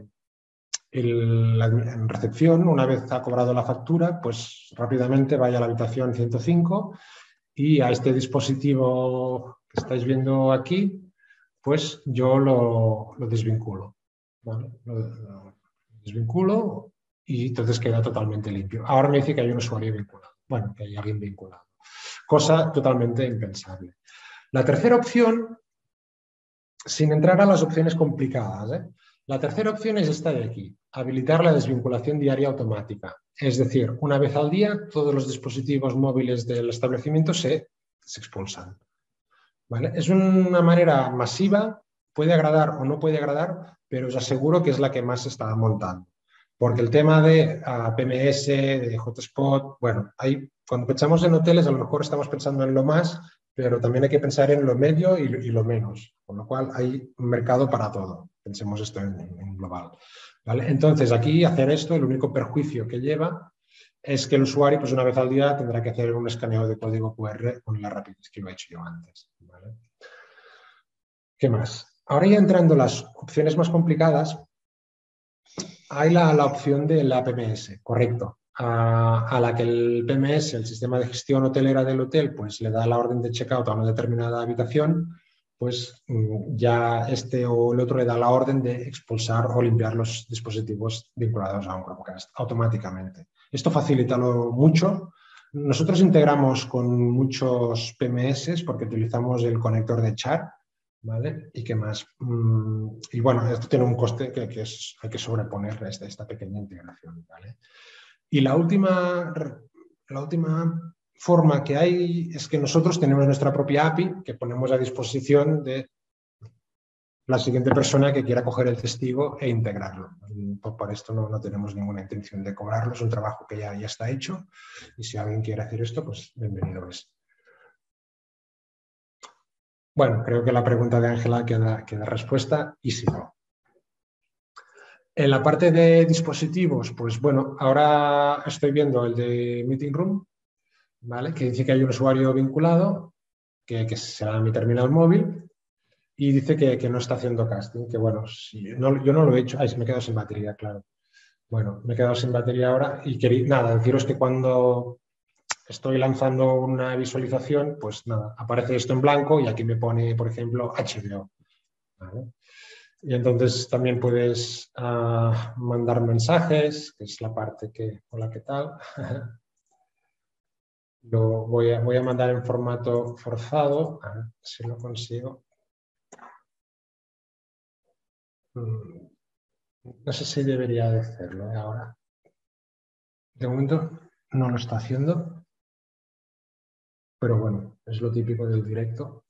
el, la, en recepción, una vez ha cobrado la factura, pues rápidamente vaya a la habitación ciento cinco y a este dispositivo que estáis viendo aquí, pues yo lo, lo desvinculo. ¿Vale? Lo, lo desvinculo y entonces queda totalmente limpio. Ahora me dice que hay un usuario vinculado. Bueno, que hay alguien vinculado. Cosa totalmente impensable. La tercera opción, sin entrar a las opciones complicadas, ¿eh? La tercera opción es esta de aquí, habilitar la desvinculación diaria automática. Es decir, una vez al día todos los dispositivos móviles del establecimiento se, se expulsan. ¿Vale? Es una manera masiva, puede agradar o no puede agradar, pero os aseguro que es la que más se está montando. Porque el tema de uh, P M S, de hotspot, bueno, hay, cuando pensamos en hoteles a lo mejor estamos pensando en lo más, pero también hay que pensar en lo medio y, y lo menos, con lo cual hay un mercado para todo. Pensemos esto en, en global. ¿Vale? Entonces, aquí hacer esto, el único perjuicio que lleva es que el usuario, pues una vez al día, tendrá que hacer un escaneo de código cu erre con la rapidez que lo he hecho yo antes. ¿Vale? ¿Qué más? Ahora ya entrando en las opciones más complicadas, hay la, la opción de la P M S, correcto, a, a la que el P M S, el sistema de gestión hotelera del hotel, pues le da la orden de checkout a una determinada habitación, pues ya este o el otro le da la orden de expulsar o limpiar los dispositivos vinculados a un Chromecast automáticamente. Esto facilita mucho. Nosotros integramos con muchos P M S porque utilizamos el conector de chat. ¿Vale? ¿Y qué más? Y bueno, esto tiene un coste que, que es, hay que sobreponer esta, esta pequeña integración. ¿Vale? Y la última, la última forma que hay es que nosotros tenemos nuestra propia A P I que ponemos a disposición de la siguiente persona que quiera coger el testigo e integrarlo. Por, por esto no, no tenemos ninguna intención de cobrarlo, es un trabajo que ya, ya está hecho y si alguien quiere hacer esto, pues bienvenido es. Bueno, creo que la pregunta de Ángela queda, queda respuesta y si no. En la parte de dispositivos, pues bueno, ahora estoy viendo el de Meeting Room, ¿vale? Que dice que hay un usuario vinculado, que, que será mi terminal móvil, y dice que, que no está haciendo casting, que bueno, si, no, yo no lo he hecho. Ay, se me he quedado sin batería, claro. Bueno, me he quedado sin batería ahora y quería, nada, deciros que cuando estoy lanzando una visualización, pues nada, aparece esto en blanco y aquí me pone, por ejemplo, H B O. ¿Vale? Y entonces también puedes uh, mandar mensajes, que es la parte que, hola, ¿qué tal? Lo voy a, voy a mandar en formato forzado, a ver si lo consigo. No sé si debería de hacerlo ¿eh? Ahora. De momento no lo está haciendo. Pero bueno, es lo típico del directo.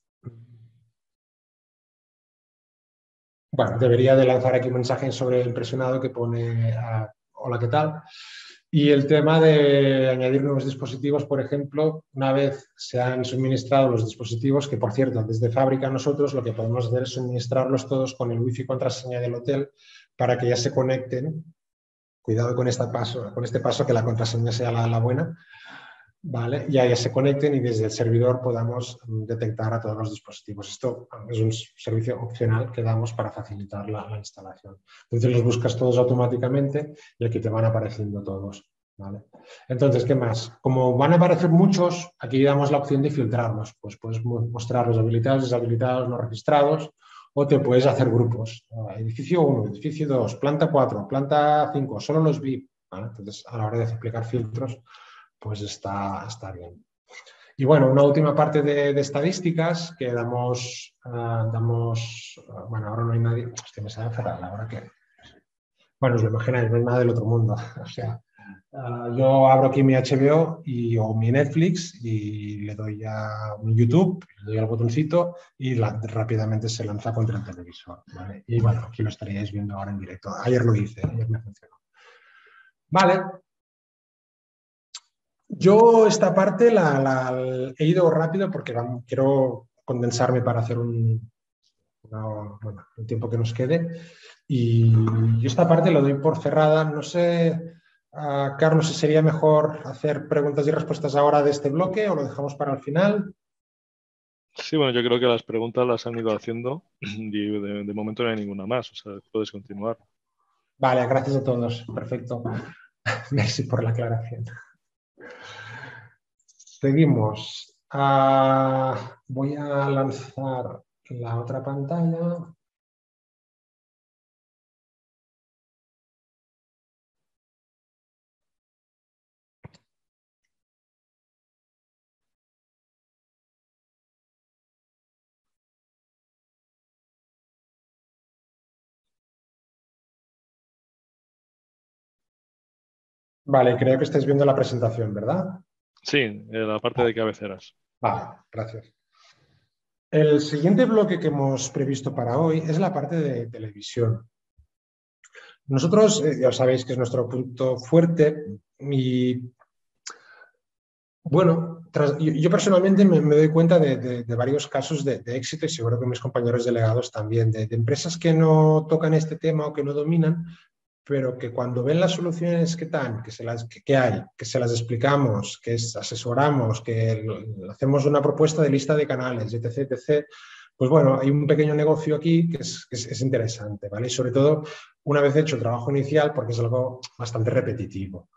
Bueno, debería de lanzar aquí un mensaje sobre el impresionado que pone a, hola, ¿qué tal? Y el tema de añadir nuevos dispositivos, por ejemplo, una vez se han suministrado los dispositivos, que por cierto, desde fábrica nosotros lo que podemos hacer es suministrarlos todos con el wifi contraseña del hotel para que ya se conecten. Cuidado con, esta paso, con este paso, que la contraseña sea la, la buena. ¿Vale? Ya, ya se conecten y desde el servidor podamos detectar a todos los dispositivos. Esto es un servicio opcional que damos para facilitar la, la instalación. Entonces los buscas todos automáticamente y aquí te van apareciendo todos. ¿Vale? Entonces, ¿qué más? Como van a aparecer muchos, aquí damos la opción de filtrarlos. Pues puedes mostrar los habilitados, deshabilitados, no registrados, o te puedes hacer grupos. Edificio uno, edificio dos, planta cuatro, planta cinco, solo los V I P. ¿Vale? Entonces, a la hora de aplicar filtros, pues está, está bien. Y bueno, una última parte de, de estadísticas que damos, uh, damos uh, bueno, ahora no hay nadie, hostia, me sale fatal, ahora que Bueno, os lo imagináis, no es nada del otro mundo. O sea, uh, yo abro aquí mi H B O y, o mi Netflix y le doy a mi YouTube, le doy al botoncito y la, rápidamente se lanza contra el televisor, ¿vale? Y bueno, aquí lo estaríais viendo ahora en directo. Ayer lo hice, ayer me funcionó. Vale. Yo esta parte la, la he ido rápido porque vamos, quiero condensarme para hacer un, una, bueno, el tiempo que nos quede. Y yo esta parte lo doy por cerrada. No sé, uh, Carlos, si sería mejor hacer preguntas y respuestas ahora de este bloque o lo dejamos para el final. Sí, bueno, yo creo que las preguntas las han ido haciendo y de, de momento no hay ninguna más, o sea, puedes continuar. Vale, gracias a todos. Perfecto. Gracias por la aclaración. Seguimos. Uh, voy a lanzar la otra pantalla. Vale, creo que estáis viendo la presentación, ¿verdad? Sí, eh, la parte de cabeceras. Vale, gracias. El siguiente bloque que hemos previsto para hoy es la parte de televisión. Nosotros, eh, ya sabéis que es nuestro punto fuerte y, bueno, tras, yo, yo, personalmente me, me, doy cuenta de, de, de varios casos de, de éxito y seguro que mis compañeros delegados también, de, de empresas que no tocan este tema o que no dominan, pero que cuando ven las soluciones que, tan, que, se las, que, que hay, que se las explicamos, que es, asesoramos, que hacemos una propuesta de lista de canales, etc, etcétera, pues bueno, hay un pequeño negocio aquí que es, es, es interesante, ¿vale? Y sobre todo, una vez hecho el trabajo inicial, porque es algo bastante repetitivo.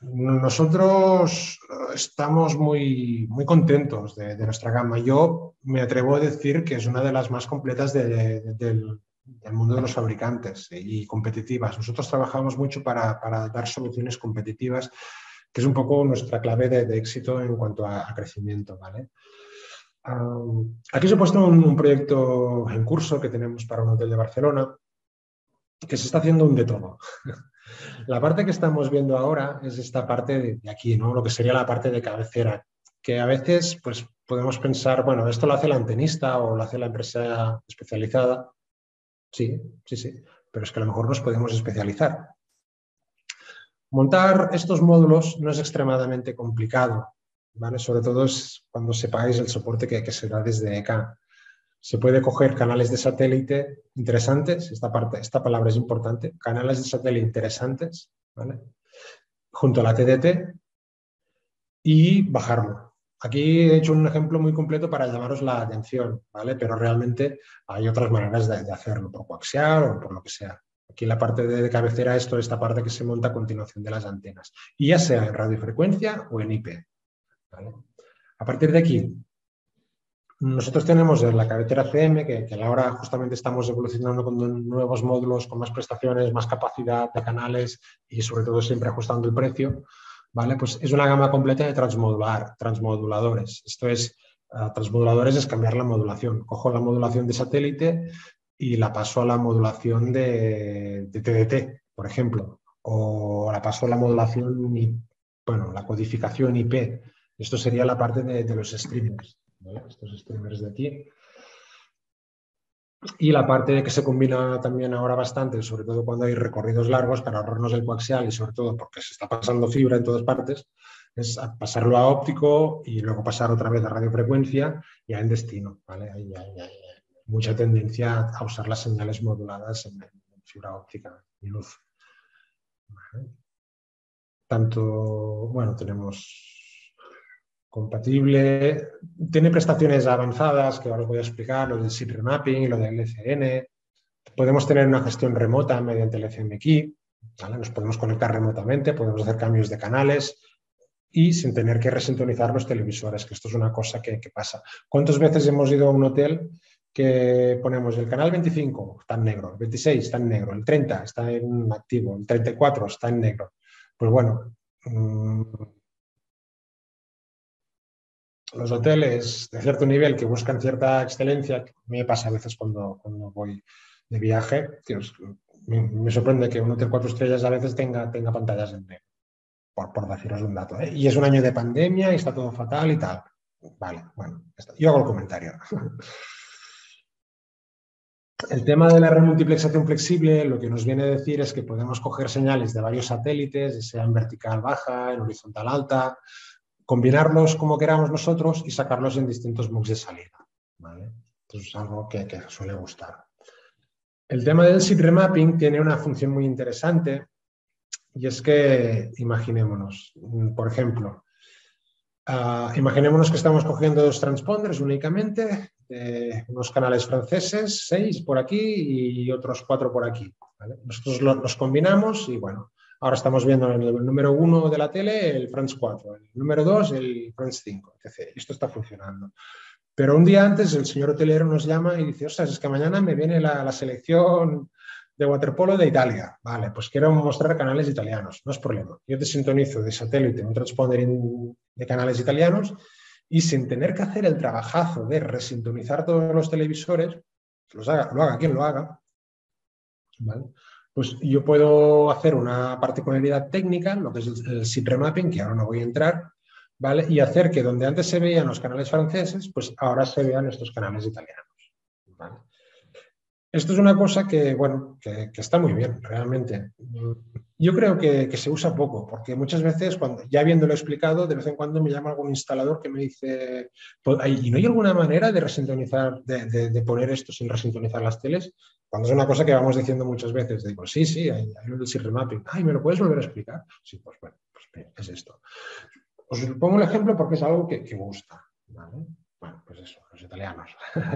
Nosotros estamos muy, muy contentos de, de nuestra gama. Yo me atrevo a decir que es una de las más completas de, de, del, del mundo de los fabricantes y competitivas. Nosotros trabajamos mucho para, para dar soluciones competitivas, que es un poco nuestra clave de, de éxito en cuanto a, a crecimiento, ¿vale? Um, aquí os he puesto un, un proyecto en curso que tenemos para un hotel de Barcelona, que se está haciendo un de todo. La parte que estamos viendo ahora es esta parte de aquí, ¿no? Lo que sería la parte de cabecera, que a veces pues, podemos pensar, bueno, esto lo hace la antenista o lo hace la empresa especializada. Sí, sí, sí, pero es que a lo mejor nos podemos especializar. Montar estos módulos no es extremadamente complicado, ¿vale? Sobre todo es cuando sepáis el soporte que, que se da desde E K A. Se puede coger canales de satélite interesantes, esta, parte, esta palabra es importante, canales de satélite interesantes, ¿vale? Junto a la T D T y bajarlo. Aquí he hecho un ejemplo muy completo para llamaros la atención, ¿vale? Pero realmente hay otras maneras de, de hacerlo, por coaxial o por lo que sea. Aquí en la parte de, de cabecera es toda esta parte que se monta a continuación de las antenas, y ya sea en radiofrecuencia o en I P, ¿vale? A partir de aquí, nosotros tenemos la cabecera C M, que, que ahora justamente estamos evolucionando con nuevos módulos, con más prestaciones, más capacidad de canales y sobre todo siempre ajustando el precio, ¿vale? Pues es una gama completa de transmodular, transmoduladores. Esto es, uh, transmoduladores es cambiar la modulación. Cojo la modulación de satélite y la paso a la modulación de, de T D T, por ejemplo, o la paso a la modulación, bueno, la codificación I P. Esto sería la parte de, de los streamers, ¿vale? Estos streamers de aquí. Y la parte que se combina también ahora bastante, sobre todo cuando hay recorridos largos, para ahorrarnos el coaxial y sobre todo porque se está pasando fibra en todas partes, es pasarlo a óptico y luego pasar otra vez a radiofrecuencia ya en destino, ¿vale? Hay, hay, hay mucha tendencia a usar las señales moduladas en, en fibra óptica y luz, ¿vale? Tanto, bueno, tenemos compatible, tiene prestaciones avanzadas que ahora os voy a explicar, lo del S I P remapping, lo del L C N. Podemos tener una gestión remota mediante el F M Key, ¿vale? Nos podemos conectar remotamente, podemos hacer cambios de canales y sin tener que resintonizar los televisores, que esto es una cosa que, que pasa. ¿Cuántas veces hemos ido a un hotel que ponemos el canal veinticinco está en negro, el veintiséis está en negro, el treinta está en activo, el treinta y cuatro está en negro? Pues bueno, mmm, los hoteles de cierto nivel que buscan cierta excelencia, que me pasa a veces cuando, cuando voy de viaje, que os, me, me sorprende que un hotel cuatro estrellas a veces tenga, tenga pantallas en negro, por, por deciros un dato, ¿eh? Y es un año de pandemia y está todo fatal y tal. Vale, bueno, ya está. Yo hago el comentario. El tema de la remultiplexación flexible lo que nos viene a decir es que podemos coger señales de varios satélites, sea en vertical baja, en horizontal alta, combinarlos como queramos nosotros y sacarlos en distintos M U Cs de salida, ¿vale? Esto es algo que, que suele gustar. El tema del seed remapping tiene una función muy interesante y es que, imaginémonos, por ejemplo, Uh, imaginémonos que estamos cogiendo dos transponders únicamente, de unos canales franceses, seis por aquí y otros cuatro por aquí, ¿vale? Nosotros lo, los combinamos y bueno, ahora estamos viendo en el número uno de la tele el France cuatro, el número dos el France cinco, etcétera. Esto está funcionando. Pero un día antes el señor hotelero nos llama y dice, ostras, es que mañana me viene la, la selección de waterpolo de Italia. Vale, pues quiero mostrar canales italianos, no es problema. Yo te sintonizo de satélite un transponder de canales italianos y sin tener que hacer el trabajazo de resintonizar todos los televisores, los haga, lo haga quien lo haga, ¿vale? Pues yo puedo hacer una particularidad técnica, lo que es el, el seed remapping, que ahora no voy a entrar, ¿vale? Y hacer que donde antes se veían los canales franceses, pues ahora se vean estos canales italianos, ¿vale? Esto es una cosa que, bueno, que, que está muy bien, realmente. Yo creo que, que se usa poco, porque muchas veces, cuando ya habiéndolo explicado, de vez en cuando me llama algún instalador que me dice, ¿y no hay alguna manera de resintonizar, de, de, de poner esto sin resintonizar las teles? Cuando es una cosa que vamos diciendo muchas veces, digo, sí, sí, hay, hay un seed remapping. Ay, ¿me lo puedes volver a explicar? Sí, pues bueno, pues bien, es esto. Os pongo el ejemplo porque es algo que, que gusta, ¿vale? Bueno, pues eso, los italianos.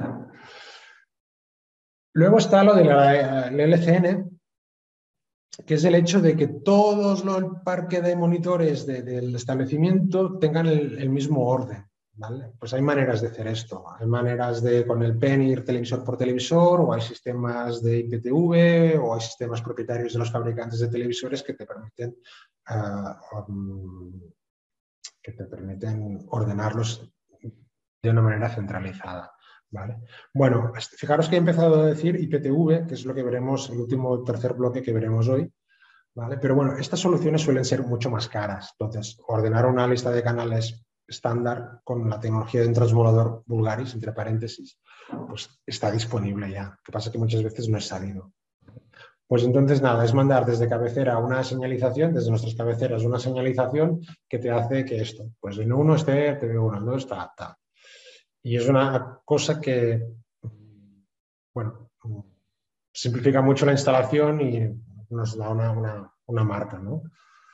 Luego está lo del L C N, que es el hecho de que todos los parques de monitores de, del establecimiento tengan el, el mismo orden, ¿vale? Pues hay maneras de hacer esto. Hay maneras de con el P E N ir televisor por televisor, o hay sistemas de I P T V, o hay sistemas propietarios de los fabricantes de televisores que te permiten, uh, um, que te permiten ordenarlos de una manera centralizada. ¿Vale? Bueno, fijaros que he empezado a decir I P T V, que es lo que veremos, el último tercer bloque que veremos hoy, ¿vale? Pero bueno, estas soluciones suelen ser mucho más caras. Entonces, ordenar una lista de canales estándar con la tecnología de un transmodulador Vulgaris, entre paréntesis, pues está disponible ya. Lo que pasa es que muchas veces no es salido. Pues entonces nada, es mandar desde cabecera una señalización, desde nuestras cabeceras una señalización que te hace que esto, pues en uno esté T V uno, en dos está, está. Y es una cosa que, bueno, simplifica mucho la instalación y nos da una, una, una marca, ¿no?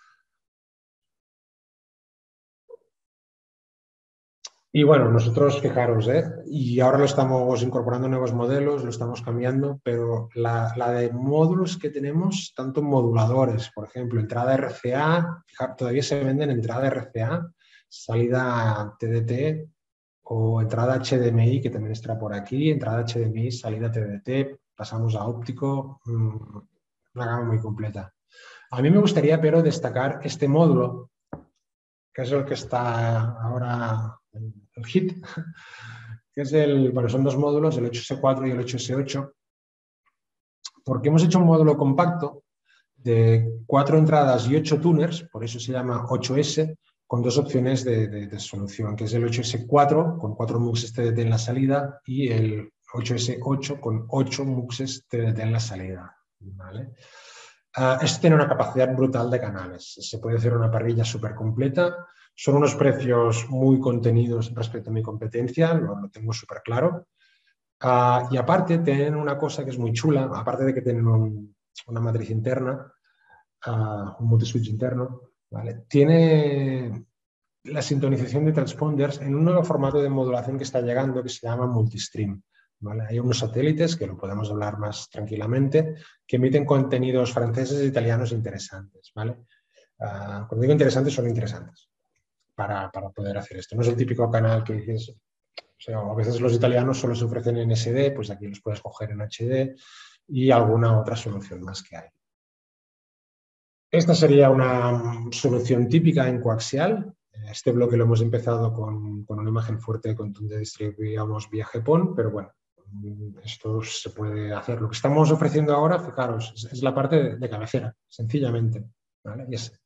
Y bueno, nosotros, fijaros, ¿eh? Y ahora lo estamos incorporando nuevos modelos, lo estamos cambiando, pero la, la de módulos que tenemos, tanto moduladores, por ejemplo, entrada R C A, fijar, todavía se venden entrada R C A, salida T D T, o entrada H D M I, que también está por aquí, entrada H D M I, salida T D T, pasamos a óptico, una gama muy completa. A mí me gustaría, pero, destacar este módulo, que es el que está ahora en el hit, que es el, bueno, son dos módulos, el ocho S cuatro y el ocho S ocho, porque hemos hecho un módulo compacto de cuatro entradas y ocho tuners, por eso se llama ocho S, con dos opciones de, de, de solución, que es el ocho S cuatro con cuatro muxes T D T en la salida y el ocho S ocho con ocho muxes T D T en la salida, ¿vale? Uh, esto tiene una capacidad brutal de canales. Se puede hacer una parrilla súper completa. Son unos precios muy contenidos respecto a mi competencia, lo, lo tengo súper claro. Uh, y aparte tienen una cosa que es muy chula, aparte de que tienen un, una matriz interna, uh, un multiswitch interno, ¿vale? Tiene la sintonización de transponders en un nuevo formato de modulación que está llegando que se llama multistream, ¿vale? Hay unos satélites, que lo podemos hablar más tranquilamente, que emiten contenidos franceses e italianos interesantes, ¿vale? Uh, cuando digo interesantes, son interesantes para, para poder hacer esto. No es el típico canal que dices, o sea, a veces los italianos solo se ofrecen en S D, pues aquí los puedes coger en H D y alguna otra solución más que hay. Esta sería una solución típica en coaxial. Este bloque lo hemos empezado con, con una imagen fuerte, contundente, distribuíamos vía G P O N, pero bueno, esto se puede hacer. Lo que estamos ofreciendo ahora, fijaros, es, es la parte de, de cabecera, sencillamente, ¿vale? Y es,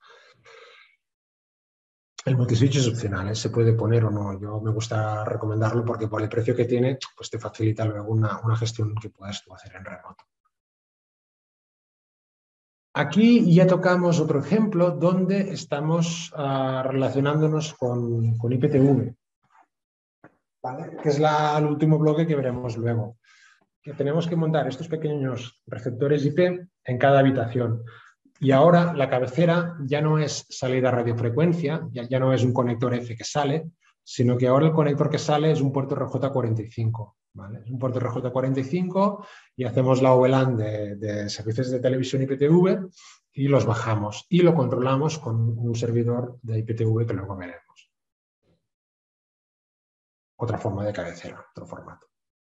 el multiswitch es opcional, ¿eh? Se puede poner o no. Yo me gusta recomendarlo porque por el precio que tiene, pues te facilita luego una, una gestión que puedas tú hacer en remoto. Aquí ya tocamos otro ejemplo donde estamos uh, relacionándonos con, con I P T V, ¿vale? Que es la, el último bloque que veremos luego. Que tenemos que montar estos pequeños receptores I P en cada habitación. Y ahora la cabecera ya no es salida a radiofrecuencia, ya, ya no es un conector F que sale, sino que ahora el conector que sale es un puerto R J cuarenta y cinco. ¿Vale? Es un puerto R J cuarenta y cinco y hacemos la V LAN de, de servicios de televisión I P T V y los bajamos y lo controlamos con un servidor de I P T V que luego veremos. Otra forma de cabecera, otro formato.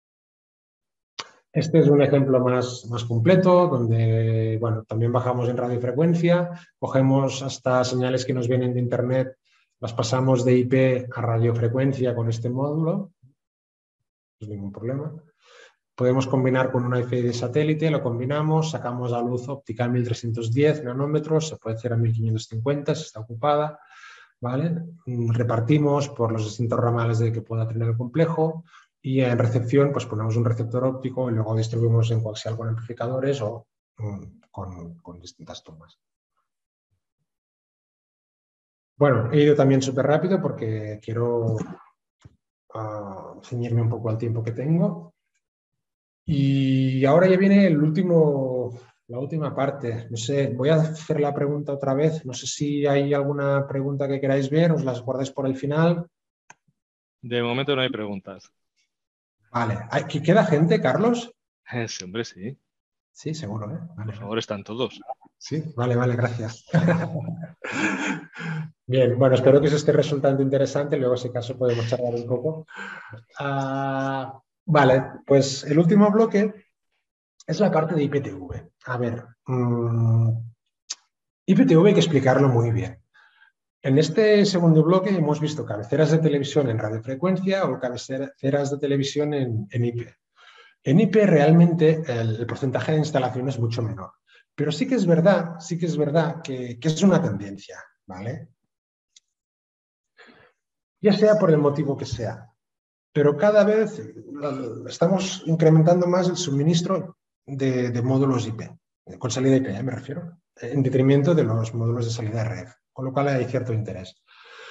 Este es un ejemplo más, más completo, donde bueno, también bajamos en radiofrecuencia, cogemos hasta señales que nos vienen de Internet, las pasamos de I P a radiofrecuencia con este módulo, no es ningún problema. Podemos combinar con un Wi-Fi de satélite, lo combinamos, sacamos a luz óptica a mil trescientos diez nanómetros, se puede hacer a mil quinientos cincuenta si está ocupada, ¿vale? Repartimos por los distintos ramales de que pueda tener el complejo. Y en recepción, pues ponemos un receptor óptico y luego distribuimos en coaxial con amplificadores o um, con, con distintas tomas. Bueno, he ido también súper rápido porque quiero uh, ceñirme un poco al tiempo que tengo. Y ahora ya viene el último, la última parte. No sé, voy a hacer la pregunta otra vez. No sé si hay alguna pregunta que queráis ver, os las guardáis por el final. De momento no hay preguntas. Vale. ¿Qué queda gente, Carlos? Sí, hombre, sí. Sí, seguro, ¿eh? Vale. Por favor, están todos. Sí, vale, vale, gracias. Bien, bueno, espero que os esté resultando interesante. Luego, si acaso, podemos charlar un poco. Uh, vale, pues el último bloque es la parte de I P T V. A ver, um, I P T V hay que explicarlo muy bien. En este segundo bloque hemos visto cabeceras de televisión en radiofrecuencia o cabeceras de televisión en, en I P. En I P realmente el, el porcentaje de instalación es mucho menor, pero sí que es verdad, sí que es verdad que, que es una tendencia, ¿vale? Ya sea por el motivo que sea, pero cada vez estamos incrementando más el suministro de, de módulos I P, con salida I P, ¿eh? Me refiero, en detrimento de los módulos de salida R F, con lo cual hay cierto interés.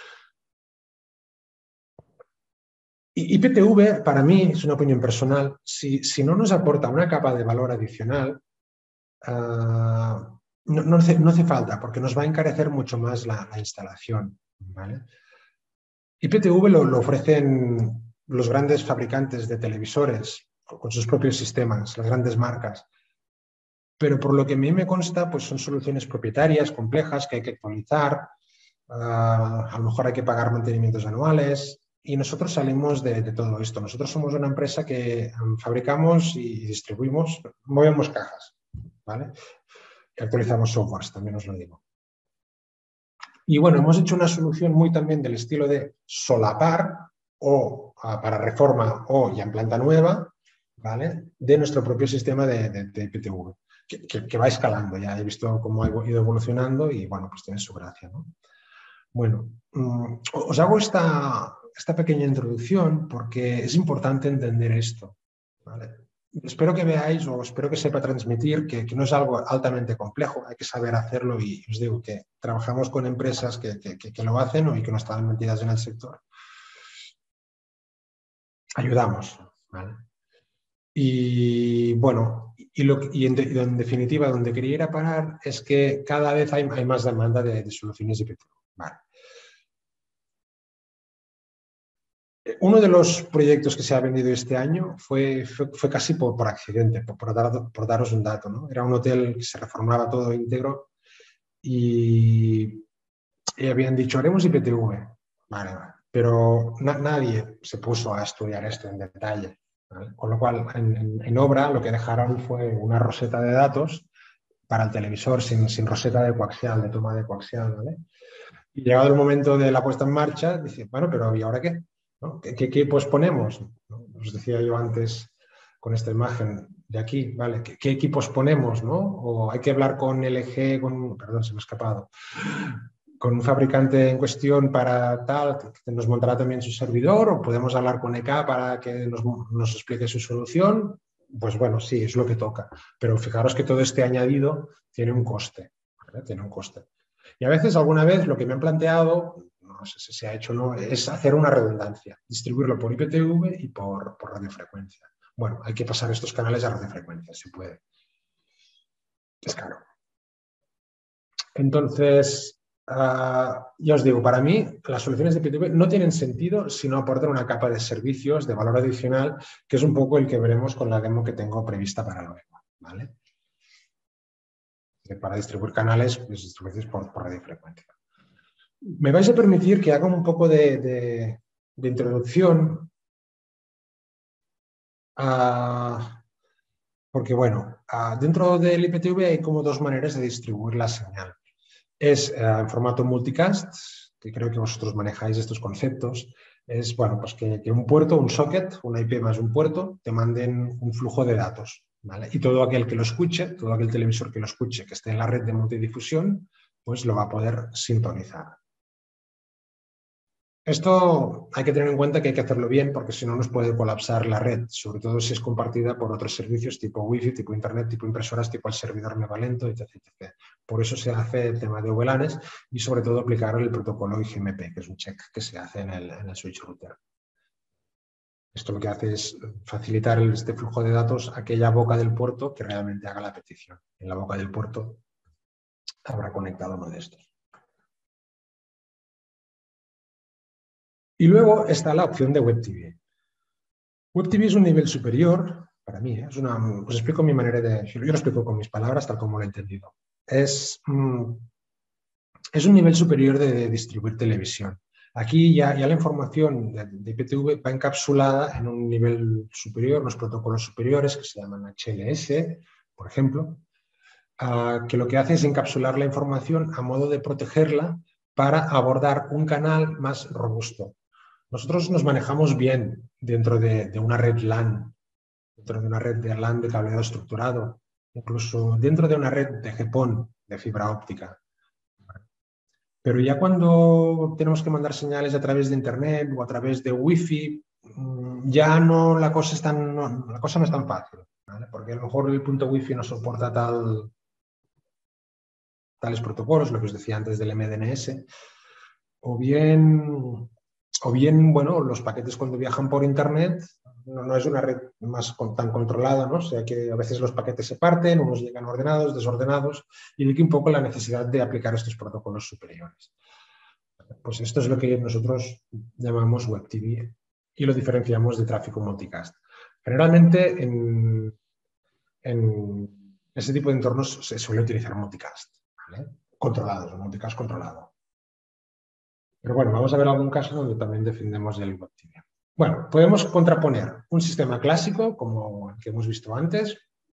I P T V, para mí, es una opinión personal, si, si no nos aporta una capa de valor adicional, uh, no, no, hace, no hace falta, porque nos va a encarecer mucho más la, la instalación, ¿vale? I P T V lo, lo ofrecen los grandes fabricantes de televisores con sus propios sistemas, las grandes marcas. Pero por lo que a mí me consta, pues son soluciones propietarias, complejas, que hay que actualizar. Uh, a lo mejor hay que pagar mantenimientos anuales. Y nosotros salimos de, de todo esto. Nosotros somos una empresa que um, fabricamos y distribuimos, movemos cajas, ¿vale? Y actualizamos softwares, también os lo digo. Y bueno, hemos hecho una solución muy también del estilo de solapar o uh, para reforma o ya en planta nueva, ¿vale? De nuestro propio sistema de, de, de I P T V, que, que, que va escalando. Ya he visto cómo ha ido evolucionando y bueno, pues tiene su gracia, ¿no? Bueno, um, os hago esta, esta pequeña introducción porque es importante entender esto, ¿vale? Espero que veáis o espero que sepa transmitir que, que no es algo altamente complejo, hay que saber hacerlo y os digo que trabajamos con empresas que, que, que lo hacen o y que no están metidas en el sector. Ayudamos, ¿vale? Y bueno, y, lo, y, en, y en definitiva donde quería ir a parar es que cada vez hay, hay más demanda de, de soluciones I P T V, ¿vale? Uno de los proyectos que se ha vendido este año fue, fue, fue casi por, por accidente, por, por, dar, por daros un dato, ¿no? Era un hotel que se reformaba todo íntegro y, y habían dicho, haremos I P T V. Vale, vale. Pero na, nadie se puso a estudiar esto en detalle, ¿vale? Con lo cual, en, en, en obra lo que dejaron fue una roseta de datos para el televisor sin, sin roseta de coaxial, de toma de coaxial, ¿vale? Y llegado el momento de la puesta en marcha, dice, bueno, pero ¿y ahora qué? ¿No? ¿Qué, qué, qué posponemos? ¿No? Os decía yo antes con esta imagen de aquí, ¿vale? ¿Qué, qué equipos ponemos, no? O hay que hablar con L G, con, perdón, se me ha escapado, con un fabricante en cuestión para tal, que nos montará también su servidor, o podemos hablar con E K para que nos, nos explique su solución. Pues bueno, sí, es lo que toca. Pero fijaros que todo este añadido tiene un coste, ¿vale? Tiene un coste. Y a veces, alguna vez, lo que me han planteado, no sé si se ha hecho o no, es hacer una redundancia, distribuirlo por I P T V y por, por radiofrecuencia. Bueno, hay que pasar estos canales a radiofrecuencia, si puede. Es caro. Entonces, Uh, ya os digo, para mí las soluciones de I P T V no tienen sentido si no aportan una capa de servicios de valor adicional, que es un poco el que veremos con la demo que tengo prevista para luego, ¿vale? Para distribuir canales, pues distribuciones por, por radiofrecuencia. Me vais a permitir que haga un poco de, de, de introducción, uh, porque bueno, uh, dentro del I P T V hay como dos maneras de distribuir la señal. Es eh, en formato multicast, que creo que vosotros manejáis estos conceptos. Es bueno, pues que, que un puerto, un socket, una I P más un puerto, te manden un flujo de datos, ¿vale? Y todo aquel que lo escuche, todo aquel televisor que lo escuche, que esté en la red de multidifusión, pues lo va a poder sintonizar. Esto hay que tener en cuenta que hay que hacerlo bien, porque si no nos puede colapsar la red, sobre todo si es compartida por otros servicios tipo Wi-Fi, tipo Internet, tipo impresoras, tipo el servidor megalento, etcétera, etcétera. Por eso se hace el tema de V LANes y sobre todo aplicar el protocolo I G M P, que es un check que se hace en el, en el switch router. Esto lo que hace es facilitar este flujo de datos a aquella boca del puerto que realmente haga la petición. En la boca del puerto habrá conectado uno de estos. Y luego está la opción de Web T V. Web T V es un nivel superior, para mí, ¿eh? Es una, os explico mi manera de... Yo lo explico con mis palabras, tal como lo he entendido. Es, mm, es un nivel superior de, de distribuir televisión. Aquí ya, ya la información de, de I P T V va encapsulada en un nivel superior, unos protocolos superiores que se llaman H L S, por ejemplo, uh, que lo que hace es encapsular la información a modo de protegerla para abordar un canal más robusto. Nosotros nos manejamos bien dentro de, de una red LAN, dentro de una red de LAN de cableado estructurado, incluso dentro de una red de G P O N, de fibra óptica. Pero ya cuando tenemos que mandar señales a través de Internet o a través de Wi-Fi, ya no la cosa, es tan, no, la cosa no es tan fácil, ¿vale? Porque a lo mejor el punto Wi-Fi no soporta tal, tales protocolos, lo que os decía antes del M D N S, o bien... O bien, bueno, los paquetes cuando viajan por Internet no, no es una red más con, tan controlada, ¿no? O sea que a veces los paquetes se parten, unos llegan ordenados, desordenados, y de aquí un poco la necesidad de aplicar estos protocolos superiores. Pues esto es lo que nosotros llamamos Web T V y lo diferenciamos de tráfico multicast. Generalmente en, en ese tipo de entornos se suele utilizar multicast, ¿vale? Controlados, multicast controlado. Pero bueno, vamos a ver algún caso donde también defendemos el Web T V. Bueno, podemos contraponer un sistema clásico, como el que hemos visto antes,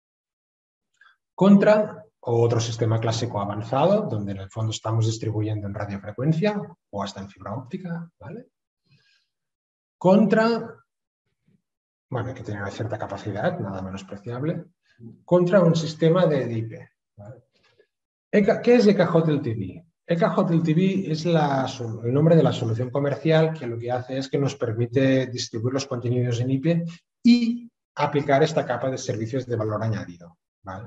contra otro sistema clásico avanzado, donde en el fondo estamos distribuyendo en radiofrecuencia o hasta en fibra óptica, ¿vale? Contra, bueno, que tiene una cierta capacidad, nada menospreciable, contra un sistema de I P. ¿Vale? ¿Qué es E K Hotel T V? E K Hotel T V es la, el nombre de la solución comercial que lo que hace es que nos permite distribuir los contenidos en I P y aplicar esta capa de servicios de valor añadido, ¿vale?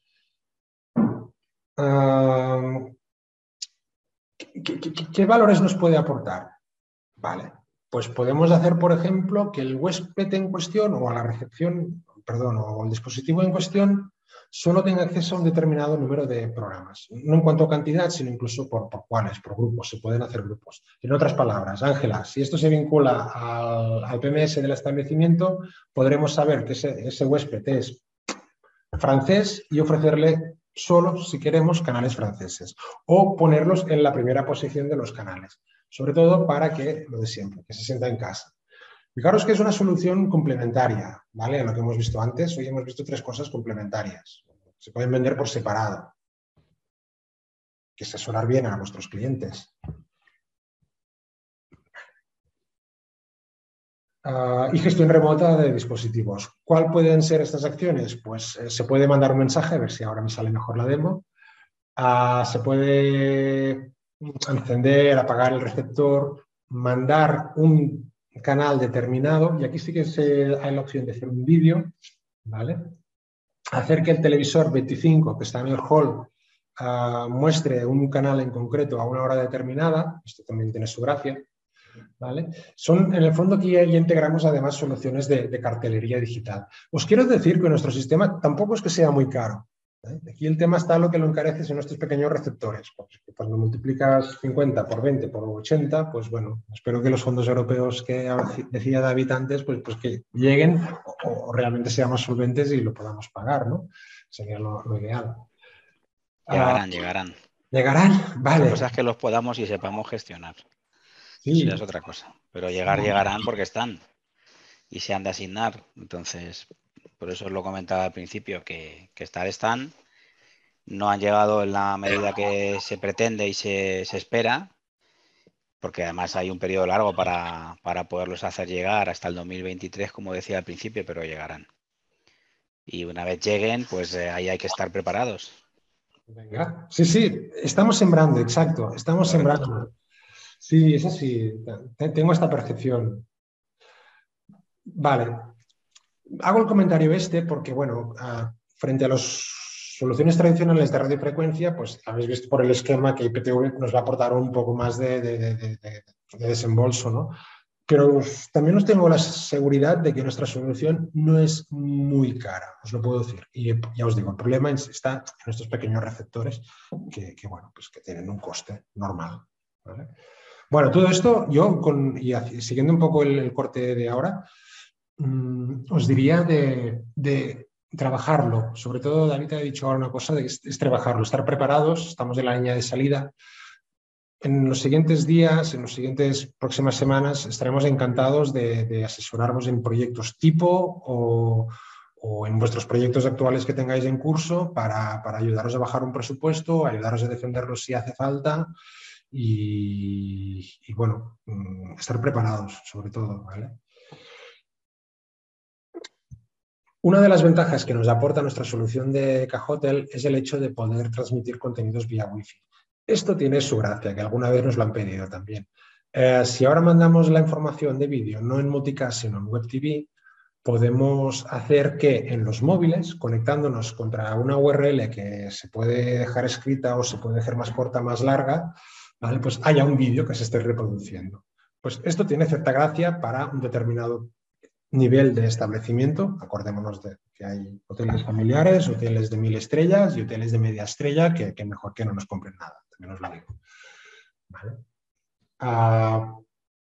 Uh, ¿qué, qué, ¿Qué valores nos puede aportar? Vale, pues podemos hacer, por ejemplo, que el huésped en cuestión o a la recepción, perdón, o el dispositivo en cuestión solo tenga acceso a un determinado número de programas. No en cuanto a cantidad, sino incluso por, por cuáles, por grupos. Se pueden hacer grupos. En otras palabras, Ángela, si esto se vincula al, al P M S del establecimiento, podremos saber que ese, ese huésped es francés y ofrecerle solo, si queremos, canales franceses. O ponerlos en la primera posición de los canales. Sobre todo para que, lo de siempre, que se sienta en casa. Fijaros que es una solución complementaria, ¿vale? A lo que hemos visto antes. Hoy hemos visto tres cosas complementarias. Se pueden vender por separado. Que se asesorar bien a vuestros clientes. Uh, y gestión remota de dispositivos. ¿Cuál pueden ser estas acciones? Pues eh, se puede mandar un mensaje, a ver si ahora me sale mejor la demo. Uh, se puede encender, apagar el receptor, mandar un canal determinado, y aquí sí que se, hay la opción de hacer un vídeo, ¿vale? Hacer que el televisor veinticinco que está en el hall uh, muestre un canal en concreto a una hora determinada. Esto también tiene su gracia. ¿Vale? Son, en el fondo, aquí ya integramos además soluciones de, de cartelería digital. Os quiero decir que nuestro sistema tampoco es que sea muy caro. ¿eh? Aquí el tema está lo que lo encarece son nuestros pequeños receptores. Porque cuando multiplicas cincuenta por veinte por ochenta, pues bueno, espero que los fondos europeos que decía David antes, pues, pues que lleguen o, o realmente seamos solventes y lo podamos pagar, ¿no? Sería lo, lo ideal. Llegarán, Ah, llegarán. Llegarán, vale. La cosa es que los podamos y sepamos gestionar. Sí. Eso ya es otra cosa. Pero llegar, llegarán porque están y se han de asignar. Entonces, por eso os lo comentaba al principio, que, que estar están, no han llegado en la medida que se pretende y se, se espera, porque además hay un periodo largo para, para poderlos hacer llegar hasta el dos mil veintitrés, como decía al principio, pero llegarán. Y una vez lleguen, pues eh, ahí hay que estar preparados. Venga. Sí, sí, estamos sembrando, exacto, estamos Correcto. sembrando. Sí, es así, tengo esta percepción. Vale, hago el comentario este porque, bueno, uh, frente a las soluciones tradicionales de radiofrecuencia, pues habéis visto por el esquema que I P T V nos va a aportar un poco más de, de, de, de, de desembolso, ¿no? Pero también os tengo la seguridad de que nuestra solución no es muy cara, os lo puedo decir. Y ya os digo, el problema está en nuestros pequeños receptores que, que bueno, pues que tienen un coste normal, ¿vale? Bueno, todo esto yo, con, y siguiendo un poco el, el corte de ahora, mmm, os diría de, de trabajarlo. Sobre todo, David ha dicho ahora una cosa, de que es, es trabajarlo, estar preparados, estamos en la línea de salida. En los siguientes días, en las siguientes próximas semanas, estaremos encantados de, de asesorarvos en proyectos tipo o, o en vuestros proyectos actuales que tengáis en curso para, para ayudaros a bajar un presupuesto, ayudaros a defenderlos si hace falta y, y bueno, estar preparados sobre todo, ¿vale? Una de las ventajas que nos aporta nuestra solución de Cahotel es el hecho de poder transmitir contenidos vía Wi-Fi. Esto tiene su gracia, que alguna vez nos lo han pedido también. Eh, si ahora mandamos la información de vídeo no en multicast, sino en Web T V, podemos hacer que en los móviles, conectándonos contra una U R L que se puede dejar escrita o se puede dejar más corta, más larga, ¿vale? Pues haya un vídeo que se esté reproduciendo. Pues esto tiene cierta gracia para un determinado nivel de establecimiento. Acordémonos de que hay hoteles familiares, hoteles de mil estrellas y hoteles de media estrella que, que mejor que no nos compren nada, también os lo digo. ¿Vale? Uh,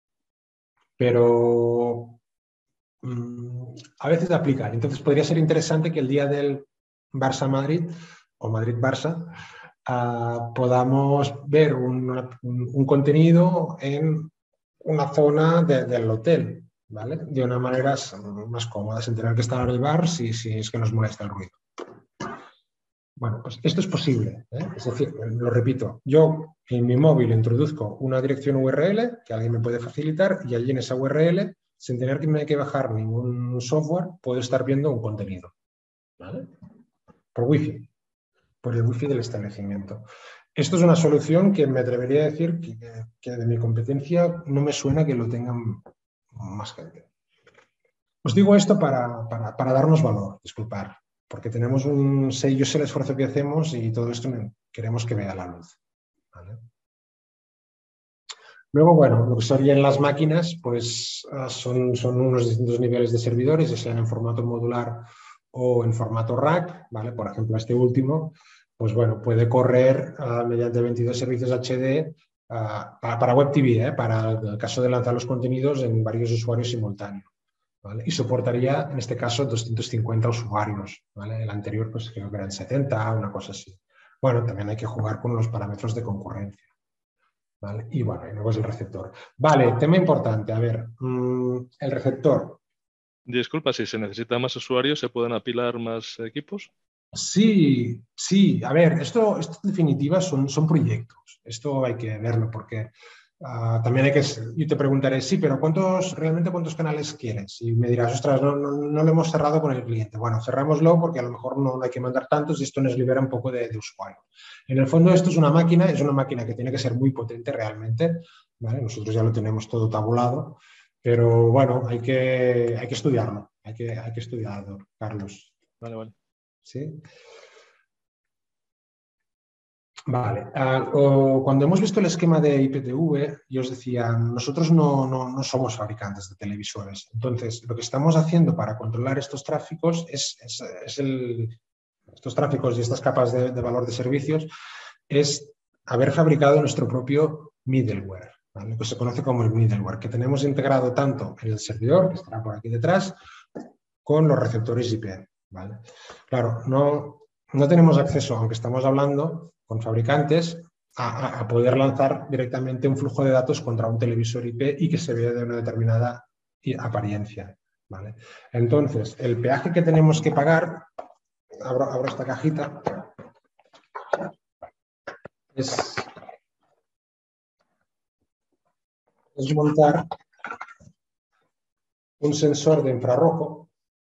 pero um, a veces aplica. Entonces podría ser interesante que el día del Barça-Madrid o Madrid-Barça uh, podamos ver un, una, un contenido en una zona de, del hotel, ¿vale? De una manera más cómoda, sin tener que estar en el bar si, si es que nos molesta el ruido. Bueno, pues esto es posible, ¿eh? Es decir, lo repito, yo en mi móvil introduzco una dirección U R L que alguien me puede facilitar y allí en esa U R L, sin tener que, que bajar ningún software, puedo estar viendo un contenido, ¿vale? Por Wi-Fi, por el Wi-Fi del establecimiento. Esto es una solución que me atrevería a decir que, que de mi competencia no me suena que lo tengan más gente. Os digo esto para, para, para darnos valor, disculpar, porque tenemos un sé, yo sé el esfuerzo que hacemos y todo esto queremos que vea la luz, ¿vale? Luego, bueno, lo que serían las máquinas, pues son, son unos distintos niveles de servidores, ya sean en formato modular o en formato rack, ¿vale? Por ejemplo, este último, pues bueno, puede correr uh, mediante veintidós servicios H D uh, para, para Web T V, ¿eh? Para el caso de lanzar los contenidos en varios usuarios simultáneos, ¿vale? Y soportaría, en este caso, doscientos cincuenta usuarios, ¿vale? El anterior, pues creo que eran setenta, una cosa así. Bueno, también hay que jugar con los parámetros de concurrencia, ¿vale? Y bueno, y luego es el receptor. Vale, tema importante, a ver, mmm, el receptor. Disculpa, si se necesitan más usuarios, ¿se pueden apilar más equipos? Sí, sí, a ver, esto, esto en definitiva son, son proyectos, esto hay que verlo porque Uh, también hay que, yo te preguntaré, sí, pero ¿cuántos, realmente cuántos canales quieres? Y me dirás, ostras, no, no, no lo hemos cerrado con el cliente. Bueno, cerrámoslo porque a lo mejor no hay que mandar tantos y esto nos libera un poco de, de usuario. En el fondo esto es una máquina, es una máquina que tiene que ser muy potente realmente, ¿vale? Nosotros ya lo tenemos todo tabulado, pero bueno, hay que, hay que estudiarlo, hay que, hay que estudiarlo, Carlos. Vale, vale. ¿Sí? Vale, uh, o cuando hemos visto el esquema de I P T V, yo os decía, nosotros no, no, no somos fabricantes de televisores. Entonces, lo que estamos haciendo para controlar estos tráficos es, es, es el, estos tráficos y estas capas de, de valor de servicios, es haber fabricado nuestro propio middleware, ¿vale? Lo que se conoce como el middleware, que tenemos integrado tanto en el servidor, que estará por aquí detrás, con los receptores I P, ¿vale? Claro, no, no tenemos acceso, aunque estamos hablando con fabricantes, a, a poder lanzar directamente un flujo de datos contra un televisor I P y que se vea de una determinada apariencia, ¿vale? Entonces, el peaje que tenemos que pagar, abro, abro esta cajita, es, es montar un sensor de infrarrojo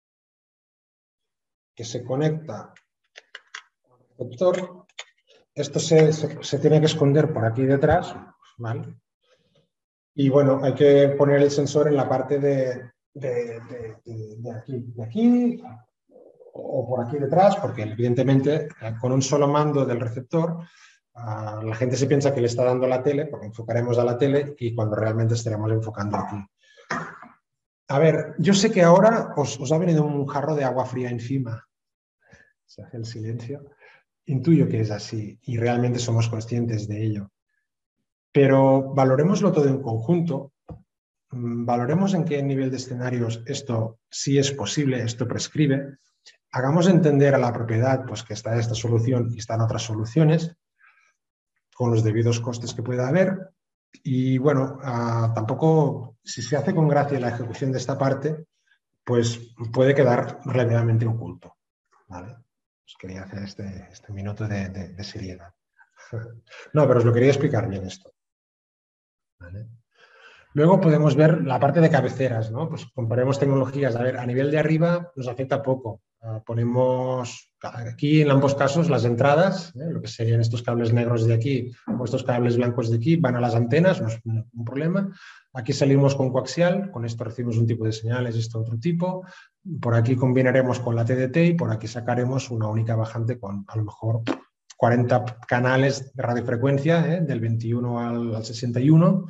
que se conecta al receptor. Esto se, se, se tiene que esconder por aquí detrás, ¿vale? Y bueno, hay que poner el sensor en la parte de, de, de, de, de aquí, de aquí o por aquí detrás, porque evidentemente con un solo mando del receptor uh, la gente se piensa que le está dando la tele, porque enfocaremos a la tele y cuando realmente estaremos enfocando aquí. A ver, yo sé que ahora os, os ha venido un jarro de agua fría encima. Se hace el silencio. Intuyo que es así y realmente somos conscientes de ello. Pero valoremoslo todo en conjunto, valoremos en qué nivel de escenarios esto sí es posible, esto prescribe, hagamos entender a la propiedad pues, que está esta solución y están otras soluciones, con los debidos costes que pueda haber, y bueno, uh, tampoco, si se hace con gracia la ejecución de esta parte, pues puede quedar relativamente oculto, ¿vale? Os quería hacer este, este minuto de, de, de seriedad. No, pero os lo quería explicar bien esto. ¿Vale? Luego podemos ver la parte de cabeceras, ¿no? Pues comparemos tecnologías. A ver, a nivel de arriba nos afecta poco. Uh, ponemos aquí en ambos casos las entradas, ¿eh? Lo que serían estos cables negros de aquí o estos cables blancos de aquí, van a las antenas, no es un problema. Aquí salimos con coaxial, con esto recibimos un tipo de señales, esto otro tipo. Por aquí combinaremos con la T D T y por aquí sacaremos una única bajante con a lo mejor cuarenta canales de radiofrecuencia, ¿eh? Del veintiuno al, al sesenta y uno.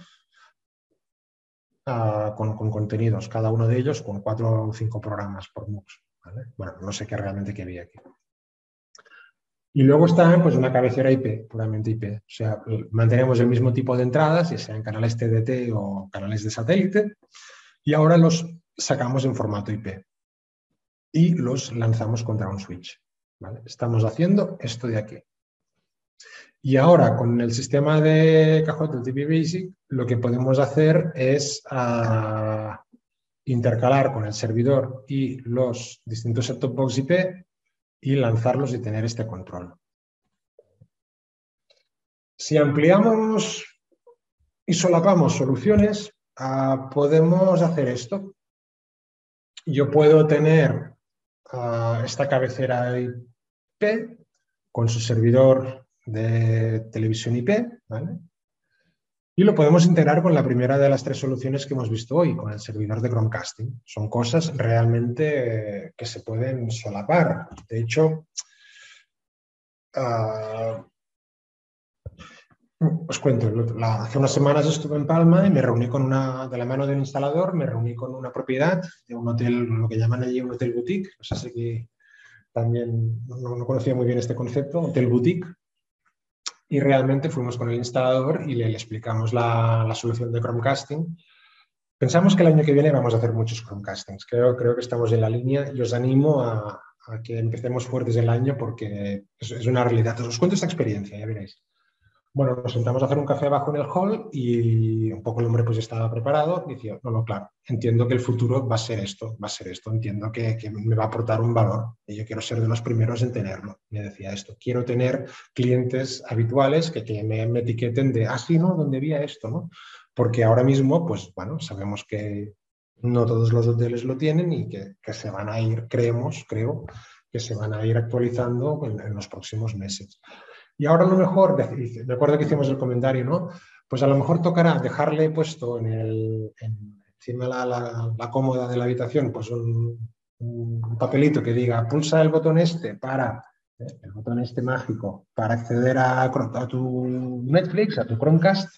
Uh, con, con contenidos, cada uno de ellos con cuatro o cinco programas por M U X, ¿vale? Bueno, no sé qué realmente qué había aquí. Y luego está pues, una cabecera I P, puramente I P. O sea, mantenemos el mismo tipo de entradas, ya sean canales T D T o canales de satélite, y ahora los sacamos en formato I P y los lanzamos contra un switch, ¿vale? Estamos haciendo esto de aquí. Y ahora, con el sistema de Cajote T V Basic, lo que podemos hacer es uh, intercalar con el servidor y los distintos set-top box I P y lanzarlos y tener este control. Si ampliamos y solapamos soluciones, uh, podemos hacer esto. Yo puedo tener uh, esta cabecera I P con su servidor de televisión I P, ¿vale? Y lo podemos integrar con la primera de las tres soluciones que hemos visto hoy, con el servidor de Chromecasting. Son cosas realmente que se pueden solapar. De hecho, uh, os cuento, la, hace unas semanas estuve en Palma y me reuní con una, de la mano de un instalador, me reuní con una propiedad de un hotel, lo que llaman allí un hotel boutique. No sé si aquí también no, no conocía muy bien este concepto, hotel boutique. Y realmente fuimos con el instalador y le, le explicamos la, la solución de Chromecasting. Pensamos que el año que viene vamos a hacer muchos Chromecastings. Creo, creo que estamos en la línea y os animo a, a que empecemos fuertes el año porque es, es una realidad. Os cuento esta experiencia, ya veréis. Bueno, nos sentamos a hacer un café abajo en el hall y un poco el hombre pues estaba preparado y decía, no, no, claro, entiendo que el futuro va a ser esto, va a ser esto, entiendo que, que me va a aportar un valor y yo quiero ser de los primeros en tenerlo. Me decía esto, quiero tener clientes habituales que, que me, me etiqueten de, ah, sí, ¿no? ¿Dónde vi esto? ¿No? Porque ahora mismo, pues bueno, sabemos que no todos los hoteles lo tienen y que, que se van a ir, creemos, creo, que se van a ir actualizando en, en los próximos meses. Y ahora a lo mejor, me acuerdo que hicimos el comentario, ¿no? Pues a lo mejor tocará dejarle puesto en el, en, encima de la, la, la cómoda de la habitación pues un, un papelito que diga pulsa el botón este para, ¿eh? el botón este mágico, para acceder a, a tu Netflix, a tu Chromecast,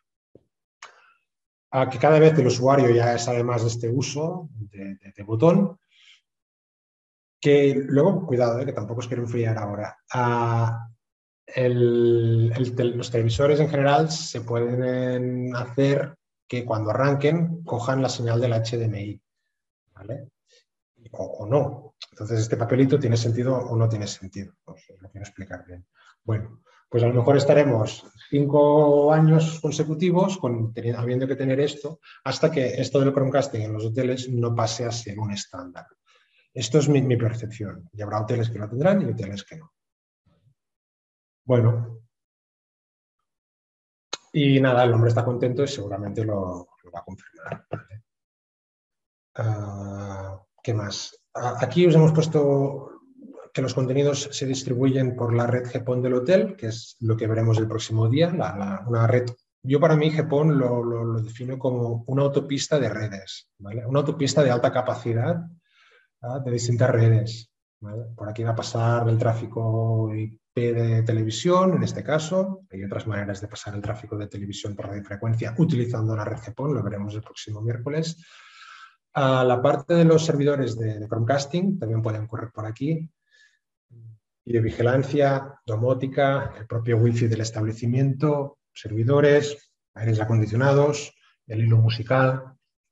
a que cada vez el usuario ya sabe más de este uso de, de, de botón, que luego, cuidado, ¿eh? Que tampoco os quiero enfriar ahora. A, El, el, los televisores en general se pueden hacer que cuando arranquen cojan la señal del H D M I, ¿vale? O, o no. Entonces, este papelito tiene sentido o no tiene sentido. Os lo quiero explicar bien. Bueno, pues a lo mejor estaremos cinco años consecutivos con, teniendo, habiendo que tener esto hasta que esto del Chromecasting en los hoteles no pase a ser un estándar. Esto es mi, mi percepción. Y habrá hoteles que lo tendrán y hoteles que no. Bueno, y nada, el hombre está contento y seguramente lo, lo va a confirmar. ¿Vale? Uh, ¿Qué más? Uh, aquí os hemos puesto que los contenidos se distribuyen por la red GPON del hotel, que es lo que veremos el próximo día. La, la, una red, yo para mí GPON lo, lo, lo defino como una autopista de redes, ¿vale? Una autopista de alta capacidad, ¿vale? De distintas redes. ¿Vale? Por aquí va a pasar el tráfico I P de televisión, en este caso. Hay otras maneras de pasar el tráfico de televisión por radiofrecuencia utilizando la red GPON, lo veremos el próximo miércoles. A la parte de los servidores de, de Chromecasting también pueden correr por aquí. Videovigilancia, domótica, el propio wifi del establecimiento, servidores, aires acondicionados, el hilo musical,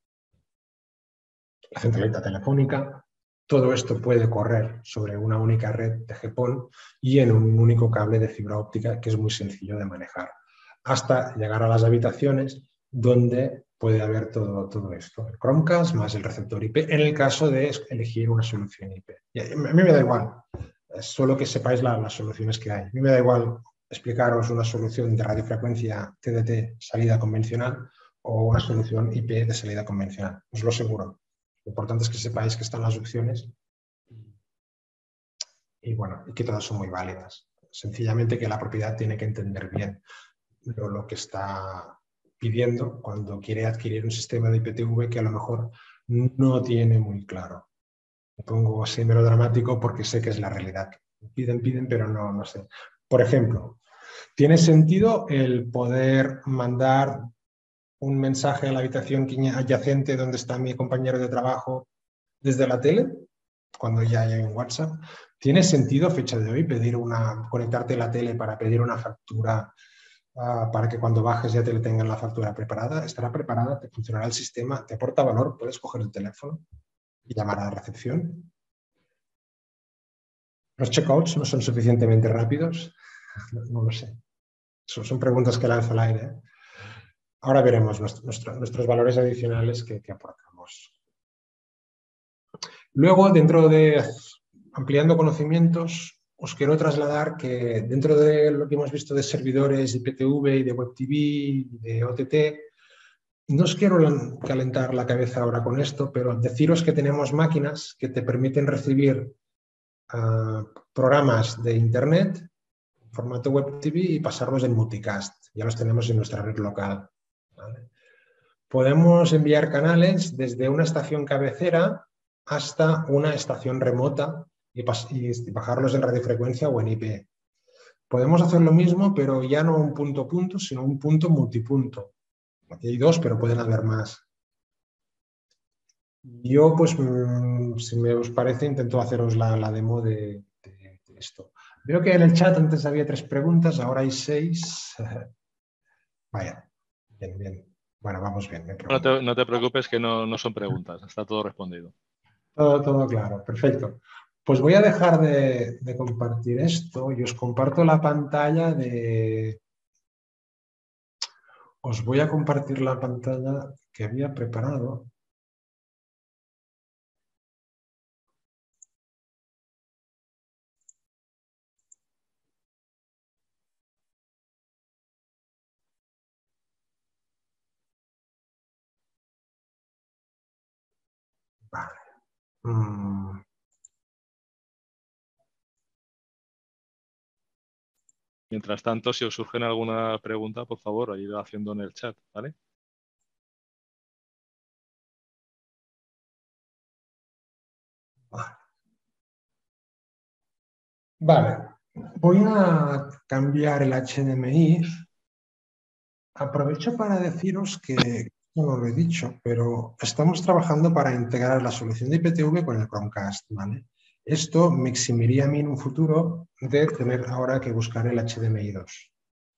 la centralita telefónica. Todo esto puede correr sobre una única red de GPON y en un único cable de fibra óptica que es muy sencillo de manejar, hasta llegar a las habitaciones donde puede haber todo, todo esto, el Chromecast más el receptor I P, en el caso de elegir una solución I P. Y a mí me da igual, solo que sepáis la, las soluciones que hay. A mí me da igual explicaros una solución de radiofrecuencia T D T salida convencional o una solución I P de salida convencional, os lo aseguro. Lo importante es que sepáis que están las opciones y, bueno, y que todas son muy válidas. Sencillamente que la propiedad tiene que entender bien lo, lo que está pidiendo cuando quiere adquirir un sistema de I P T V que a lo mejor no tiene muy claro. Me pongo así melodramático porque sé que es la realidad. Piden, piden, pero no, no sé. Por ejemplo, ¿tiene sentido el poder mandar un mensaje a la habitación adyacente donde está mi compañero de trabajo desde la tele, cuando ya hay un WhatsApp? ¿Tiene sentido a fecha de hoy pedir una, conectarte a la tele para pedir una factura uh, para que cuando bajes ya te le tengan la factura preparada? ¿Estará preparada? ¿Te funcionará el sistema? ¿Te aporta valor? ¿Puedes coger el teléfono y llamar a la recepción? ¿Los checkouts no son suficientemente rápidos? No, no lo sé. Son, son preguntas que lanzo al aire, ¿eh? Ahora veremos nuestro, nuestro, nuestros valores adicionales que, que aportamos. Luego, dentro de ampliando conocimientos, os quiero trasladar que dentro de lo que hemos visto de servidores de I P T V y de Web T V y de O T T, no os quiero calentar la cabeza ahora con esto, pero deciros que tenemos máquinas que te permiten recibir uh, programas de Internet en formato Web T V y pasarlos en multicast. Ya los tenemos en nuestra red local. ¿Vale? Podemos enviar canales desde una estación cabecera hasta una estación remota y, y bajarlos en radiofrecuencia o en I P. Podemos hacer lo mismo, pero ya no un punto a punto, sino un punto multipunto. Aquí hay dos, pero pueden haber más. Yo, pues, si me os parece, intento haceros la, la demo de, de, de esto. Veo que en el chat antes había tres preguntas, ahora hay seis. Vaya, bien, bien. Bueno, vamos bien. No te, no te preocupes que no, no son preguntas, está todo respondido. Todo, todo claro, perfecto. Pues voy a dejar de, de compartir esto y os comparto la pantalla de, os voy a compartir la pantalla que había preparado. Vale. Mm. Mientras tanto, si os surge alguna pregunta, por favor, ir haciendo en el chat, ¿vale? Vale, voy a cambiar el H D M I. Aprovecho para deciros que, no lo he dicho, pero estamos trabajando para integrar la solución de I P T V con el Chromecast, ¿vale? Esto me eximiría a mí en un futuro de tener ahora que buscar el H D M I dos.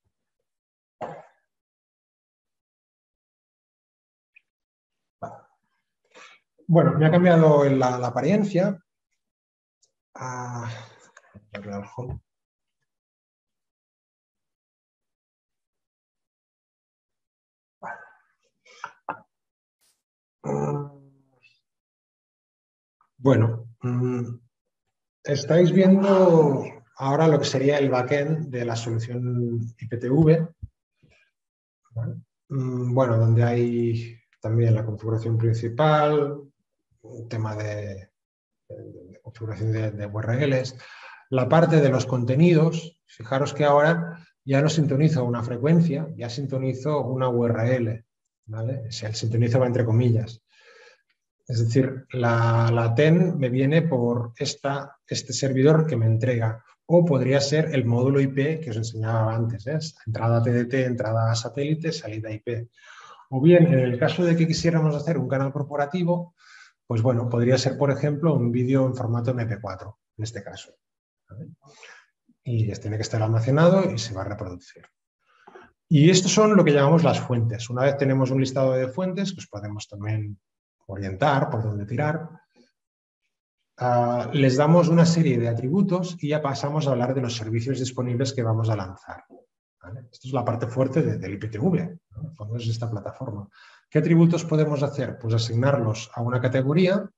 Bueno, me ha cambiado la, la apariencia. Ah, darle al home. Vale. Mm, bueno, mm, estáis viendo ahora lo que sería el backend de la solución I P T V. ¿Vale? Mm, bueno, donde hay también la configuración principal, un tema de, de configuración de, de U R Ls, la parte de los contenidos. Fijaros que ahora ya no sintonizo una frecuencia, ya sintonizo una U R L, ¿vale? O sea, el sintonizo va entre comillas. Es decir, la, la T E N me viene por esta, este servidor que me entrega, o podría ser el módulo I P que os enseñaba antes, ¿eh? Entrada T D T, entrada satélite, salida I P. O bien, en el caso de que quisiéramos hacer un canal corporativo, pues bueno, podría ser, por ejemplo, un vídeo en formato eme pe cuatro, en este caso, ¿vale? Y tiene que estar almacenado y se va a reproducir. Y estos son lo que llamamos las fuentes. Una vez tenemos un listado de fuentes, pues podemos también orientar por dónde tirar. Uh, les damos una serie de atributos y ya pasamos a hablar de los servicios disponibles que vamos a lanzar, ¿vale? Esto es la parte fuerte de, del I P T V, ¿no? En el fondo es esta plataforma. ¿Qué atributos podemos hacer? Pues asignarlos a una categoría,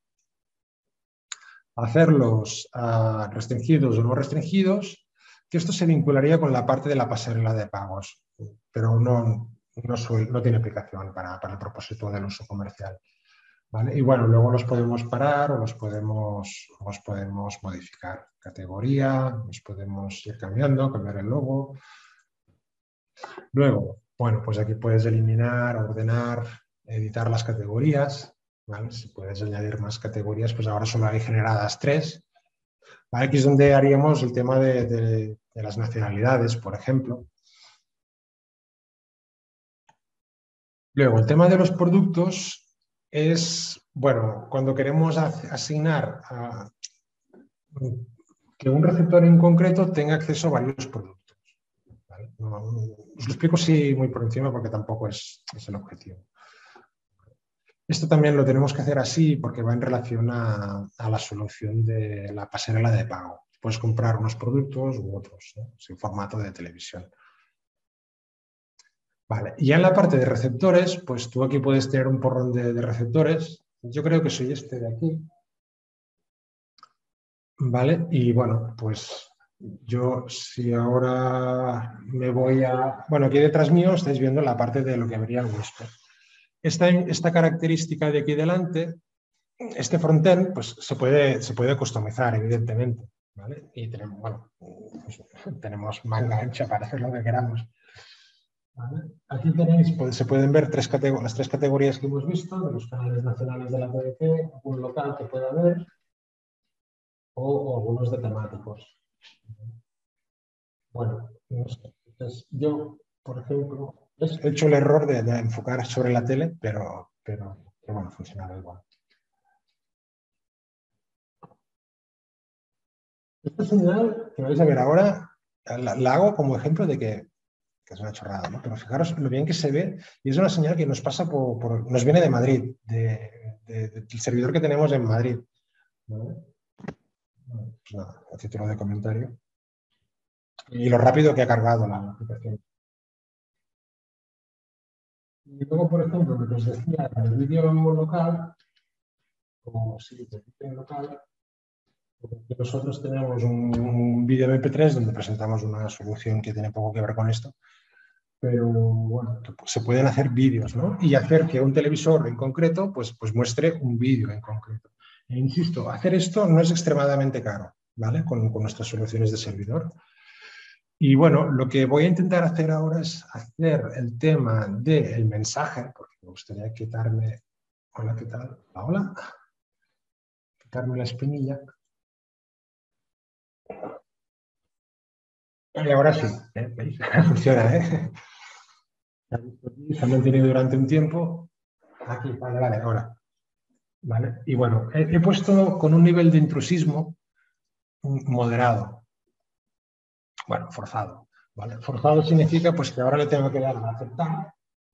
hacerlos uh, restringidos o no restringidos, que esto se vincularía con la parte de la pasarela de pagos, pero no, no, suele, no tiene aplicación para, para el propósito del uso comercial. ¿Vale? Y bueno, luego los podemos parar o los podemos, los podemos modificar. Categoría, los podemos ir cambiando, cambiar el logo. Luego, bueno, pues aquí puedes eliminar, ordenar, editar las categorías, ¿vale? Si puedes añadir más categorías, pues ahora solo hay generadas tres. ¿Vale? Aquí es donde haríamos el tema de, de, de las nacionalidades, por ejemplo. Luego, el tema de los productos es, bueno, cuando queremos asignar a que un receptor en concreto tenga acceso a varios productos, ¿vale? No, os lo explico así muy por encima porque tampoco es, es el objetivo. Esto también lo tenemos que hacer así porque va en relación a, a la solución de la pasarela de pago. Puedes comprar unos productos u otros, ¿no? Sin formato de televisión. Vale. Y ya en la parte de receptores, pues tú aquí puedes tener un porrón de, de receptores. Yo creo que soy este de aquí. Vale, y bueno, pues yo si ahora me voy a... Bueno, aquí detrás mío estáis viendo la parte de lo que vería el Whisper. Esta, esta característica de aquí delante, este frontend, pues se puede, se puede customizar, evidentemente, ¿vale? Y tenemos, bueno, pues, tenemos manga ancha para hacer lo que queramos. ¿Vale? Aquí tenéis, pues, se pueden ver tres las tres categorías que hemos visto, de los canales nacionales de la T D T, un local que pueda haber, o, o algunos de temáticos. Bueno, no sé. Entonces, yo, por ejemplo, he hecho el error de, de enfocar sobre la tele, pero, pero, pero bueno, funcionaba igual. Esta señal que vais a ver ahora, la, la hago como ejemplo de que, que es una chorrada, ¿no? Pero fijaros lo bien que se ve y es una señal que nos pasa por, por nos viene de Madrid, de, de, de, del servidor que tenemos en Madrid, ¿vale? Bueno, pues nada, a título de comentario. Y lo rápido que ha cargado la aplicación. Y luego, por ejemplo, lo que os decía, el vídeo local, como sí, el vídeo local, nosotros tenemos un, un vídeo eme pe tres donde presentamos una solución que tiene poco que ver con esto, pero bueno, se pueden hacer vídeos, ¿no? Y hacer que un televisor en concreto pues, pues muestre un vídeo en concreto. E insisto, hacer esto no es extremadamente caro, ¿vale? Con, con nuestras soluciones de servidor. Y bueno, lo que voy a intentar hacer ahora es hacer el tema del mensaje, porque me gustaría quitarme, hola, ¿qué tal? Hola, hola. Quitarme la espinilla. Y ahora sí, ¿eh? ¿Veis? Funciona, ¿eh? Se ha mantenido durante un tiempo. Aquí, vale, vale, ahora. ¿Vale? Y bueno, he, he puesto con un nivel de intrusismo moderado. Bueno, forzado. ¿Vale? Forzado significa pues, que ahora le tengo que dar a aceptar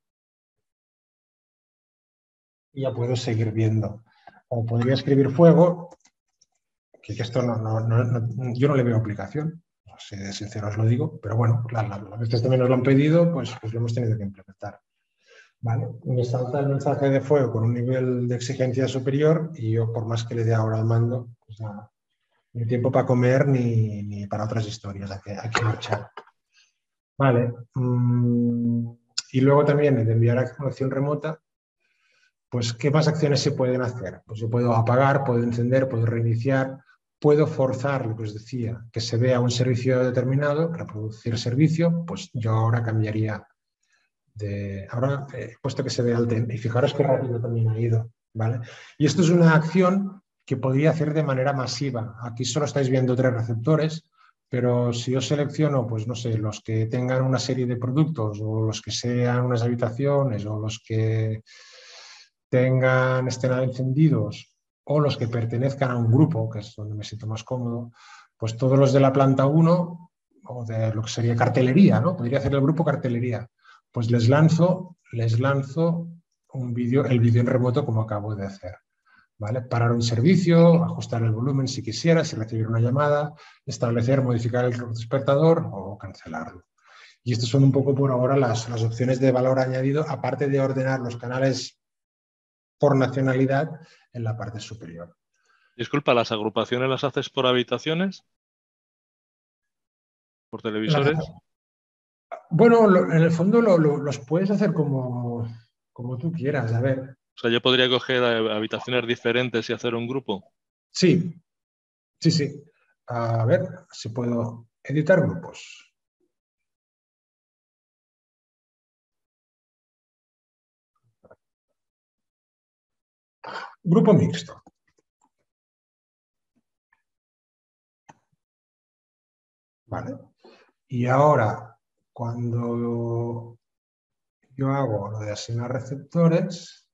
y ya puedo seguir viendo. O podría escribir fuego, que, que esto no, no, no, no, yo no le veo aplicación, si de sincero os lo digo, pero bueno, pues, las la, veces también nos lo han pedido, pues, pues lo hemos tenido que implementar. ¿Vale? Me salta el mensaje de fuego con un nivel de exigencia superior y yo, por más que le dé ahora al mando, pues nada, ni tiempo para comer ni, ni para otras historias, hay que, hay que marchar. Vale. Mm, y luego también de enviar acción remota, pues ¿qué más acciones se pueden hacer? Pues yo puedo apagar, puedo encender, puedo reiniciar, puedo forzar, lo que os decía, que se vea un servicio determinado, reproducir servicio, pues yo ahora cambiaría de... Ahora he puesto que se vea el tema y fijaros qué rápido también ha ido, ¿vale? Y esto es una acción que podría hacer de manera masiva. Aquí solo estáis viendo tres receptores, pero si yo selecciono, pues no sé, los que tengan una serie de productos o los que sean unas habitaciones o los que tengan, estén encendidos o los que pertenezcan a un grupo, que es donde me siento más cómodo, pues todos los de la planta uno o de lo que sería cartelería, ¿no? Podría hacer el grupo cartelería. Pues les lanzo, les lanzo un vídeo, el vídeo en remoto como acabo de hacer. ¿Vale? Parar un servicio, ajustar el volumen si quisiera, si recibir una llamada, establecer, modificar el despertador o cancelarlo. Y estas son un poco por ahora las, las opciones de valor añadido, aparte de ordenar los canales por nacionalidad en la parte superior. Disculpa, ¿las agrupaciones las haces por habitaciones? ¿Por televisores? La, bueno, lo, en el fondo lo, lo, los puedes hacer como, como tú quieras, a ver. O sea, yo podría coger habitaciones diferentes y hacer un grupo. Sí, sí, sí. A ver si puedo editar grupos. Grupo mixto. Vale. Y ahora, cuando yo hago lo de asignar receptores,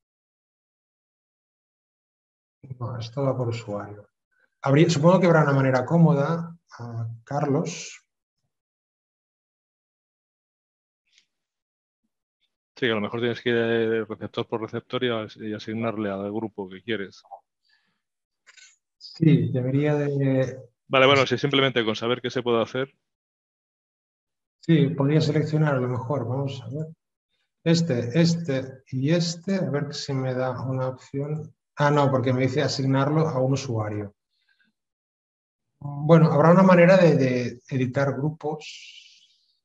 no, esto va por usuario. Habría, supongo que habrá una manera cómoda, a Carlos. Sí, que a lo mejor tienes que ir receptor por receptor y asignarle al grupo que quieres. Sí, debería de... Vale, bueno, si simplemente con saber qué se puede hacer. Sí, podría seleccionar a lo mejor, vamos a ver. Este, este y este, a ver si me da una opción. Ah, no, porque me dice asignarlo a un usuario. Bueno, habrá una manera de, de editar grupos.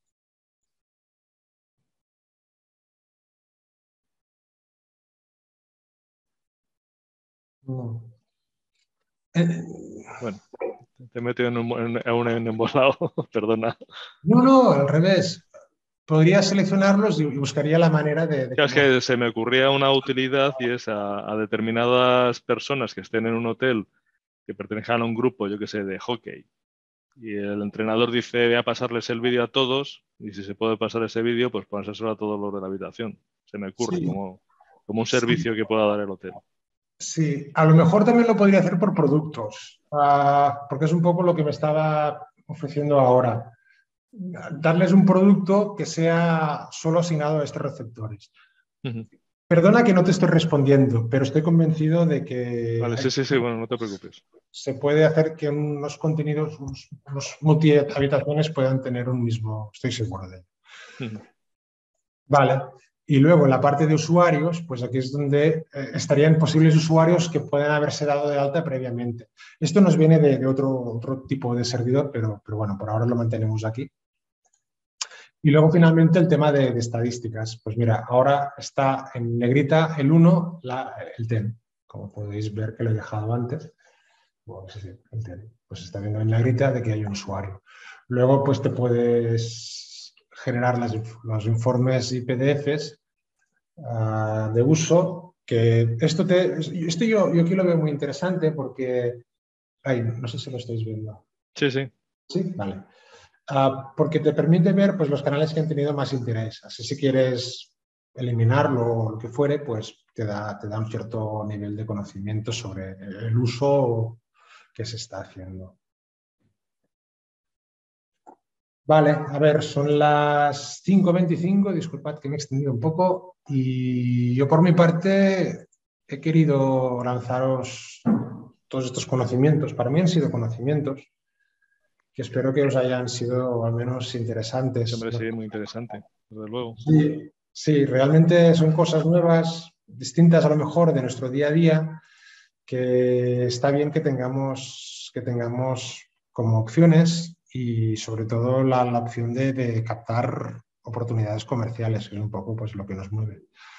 No. Eh, bueno, te he metido en un, en un embolado, perdona. No, no, al revés. Podría seleccionarlos y buscaría la manera de... de Claro, es que se me ocurría una utilidad y es a, a determinadas personas que estén en un hotel que pertenezcan a un grupo, yo que sé, de hockey. Y el entrenador dice, voy a pasarles el vídeo a todos y si se puede pasar ese vídeo, pues pasárselo a todos los de la habitación. Se me ocurre Sí, como, como un servicio sí, que pueda dar el hotel. sí, a lo mejor también lo podría hacer por productos, uh, porque es un poco lo que me estaba ofreciendo ahora. Darles un producto que sea solo asignado a estos receptores. Uh-huh. Perdona que no te estoy respondiendo, pero estoy convencido de que Vale, sí, sí, sí, bueno, no te preocupes. Se puede hacer que unos contenidos, unos, unos multi-habitaciones puedan tener un mismo, estoy seguro de ello. Uh-huh. Vale, Y luego en la parte de usuarios, pues aquí es donde eh, estarían posibles usuarios que pueden haberse dado de alta previamente. Esto nos viene de, de otro, otro tipo de servidor, pero, pero bueno, por ahora lo mantenemos aquí. Y luego finalmente el tema de, de estadísticas. Pues mira, ahora está en negrita el uno, la, el T E M. Como podéis ver que lo he dejado antes. Bueno, sí, sí, el T E M. Pues está viendo en negrita de que hay un usuario. Luego pues te puedes generar las, los informes y P D Efes uh, de uso. Que esto, te, esto yo, yo aquí lo veo muy interesante porque... Ay, no sé si lo estáis viendo. Sí, sí. Sí, vale. Uh, porque te permite ver pues, los canales que han tenido más interés. Así si quieres eliminarlo o lo que fuere, pues te da, te da un cierto nivel de conocimiento sobre el uso que se está haciendo. Vale, a ver, son las cinco veinticinco, disculpad que me he extendido un poco y yo por mi parte he querido lanzaros todos estos conocimientos. Para mí han sido conocimientos que espero que os hayan sido al menos interesantes. Siempre sí, muy interesante, desde luego. Sí, sí, realmente son cosas nuevas, distintas a lo mejor de nuestro día a día, que está bien que tengamos, que tengamos como opciones y sobre todo la, la opción de, de captar oportunidades comerciales, que es un poco pues, lo que nos mueve.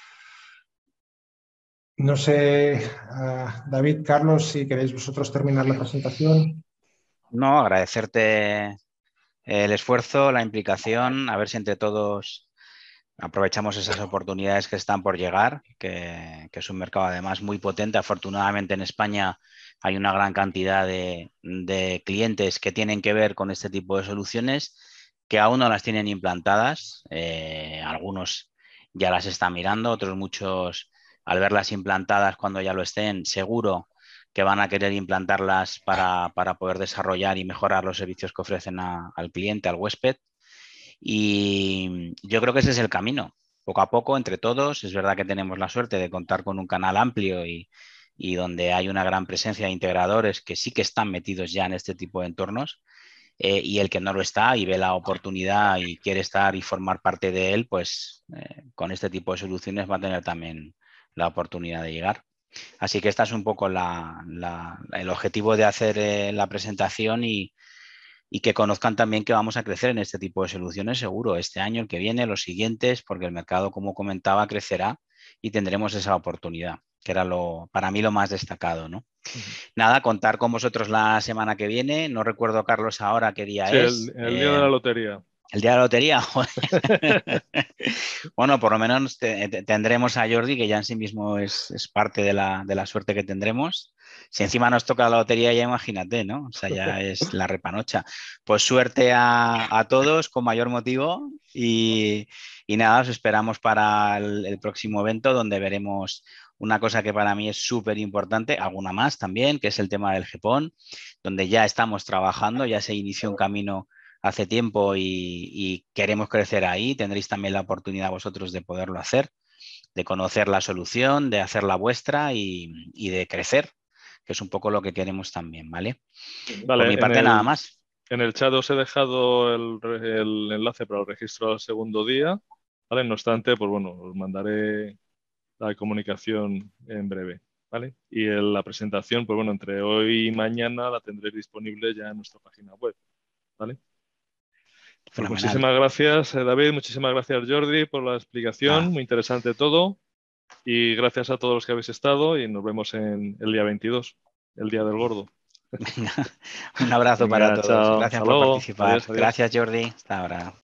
No sé, uh, David, Carlos, si queréis vosotros terminar la presentación. No, agradecerte el esfuerzo, la implicación, a ver si entre todos aprovechamos esas oportunidades que están por llegar, que, que es un mercado además muy potente. Afortunadamente en España hay una gran cantidad de, de clientes que tienen que ver con este tipo de soluciones, que aún no las tienen implantadas. Eh, algunos ya las están mirando, otros muchos al verlas implantadas cuando ya lo estén, seguro que van a querer implantarlas para, para poder desarrollar y mejorar los servicios que ofrecen a, al cliente, al huésped. Y yo creo que ese es el camino. Poco a poco, entre todos, es verdad que tenemos la suerte de contar con un canal amplio y, y donde hay una gran presencia de integradores que sí que están metidos ya en este tipo de entornos. Eh, y el que no lo está y ve la oportunidad y quiere estar y formar parte de él, pues eh, con este tipo de soluciones va a tener también la oportunidad de llegar. Así que esta es un poco la, la, el objetivo de hacer eh, la presentación y, y que conozcan también que vamos a crecer en este tipo de soluciones seguro este año, el que viene, los siguientes, porque el mercado, como comentaba, crecerá y tendremos esa oportunidad, que era lo, para mí lo más destacado, ¿no? Uh-huh. Nada, contar con vosotros la semana que viene. No recuerdo, Carlos, ahora qué día sí, es. El, el eh, día de la lotería. El día de la lotería. Bueno, por lo menos te, te, tendremos a Jordi, que ya en sí mismo es, es parte de la, de la suerte que tendremos. Si encima nos toca la lotería, ya imagínate, ¿no? O sea, ya es la repanocha. Pues suerte a, a todos con mayor motivo y, y nada, os esperamos para el, el próximo evento donde veremos una cosa que para mí es súper importante, alguna más también, que es el tema del Japón, donde ya estamos trabajando, ya se inició un camino hace tiempo y, y queremos crecer ahí. Tendréis también la oportunidad vosotros de poderlo hacer, de conocer la solución, de hacer la vuestra y, y de crecer, que es un poco lo que queremos también, ¿vale? Vale, por mi parte, el, nada más. En el chat os he dejado el, el enlace para el registro al segundo día, ¿vale? No obstante, pues bueno, os mandaré la comunicación en breve, ¿vale? Y el, la presentación, pues bueno, entre hoy y mañana la tendréis disponible ya en nuestra página web, ¿vale? Pues muchísimas gracias, David, muchísimas gracias, Jordi, por la explicación, ah. muy interesante todo. Y gracias a todos los que habéis estado y nos vemos en el día veintidós, el día del gordo. Venga, un abrazo Venga, para todos. Chao. Gracias Hasta por luego. participar. Adiós, adiós. Gracias, Jordi. Hasta ahora.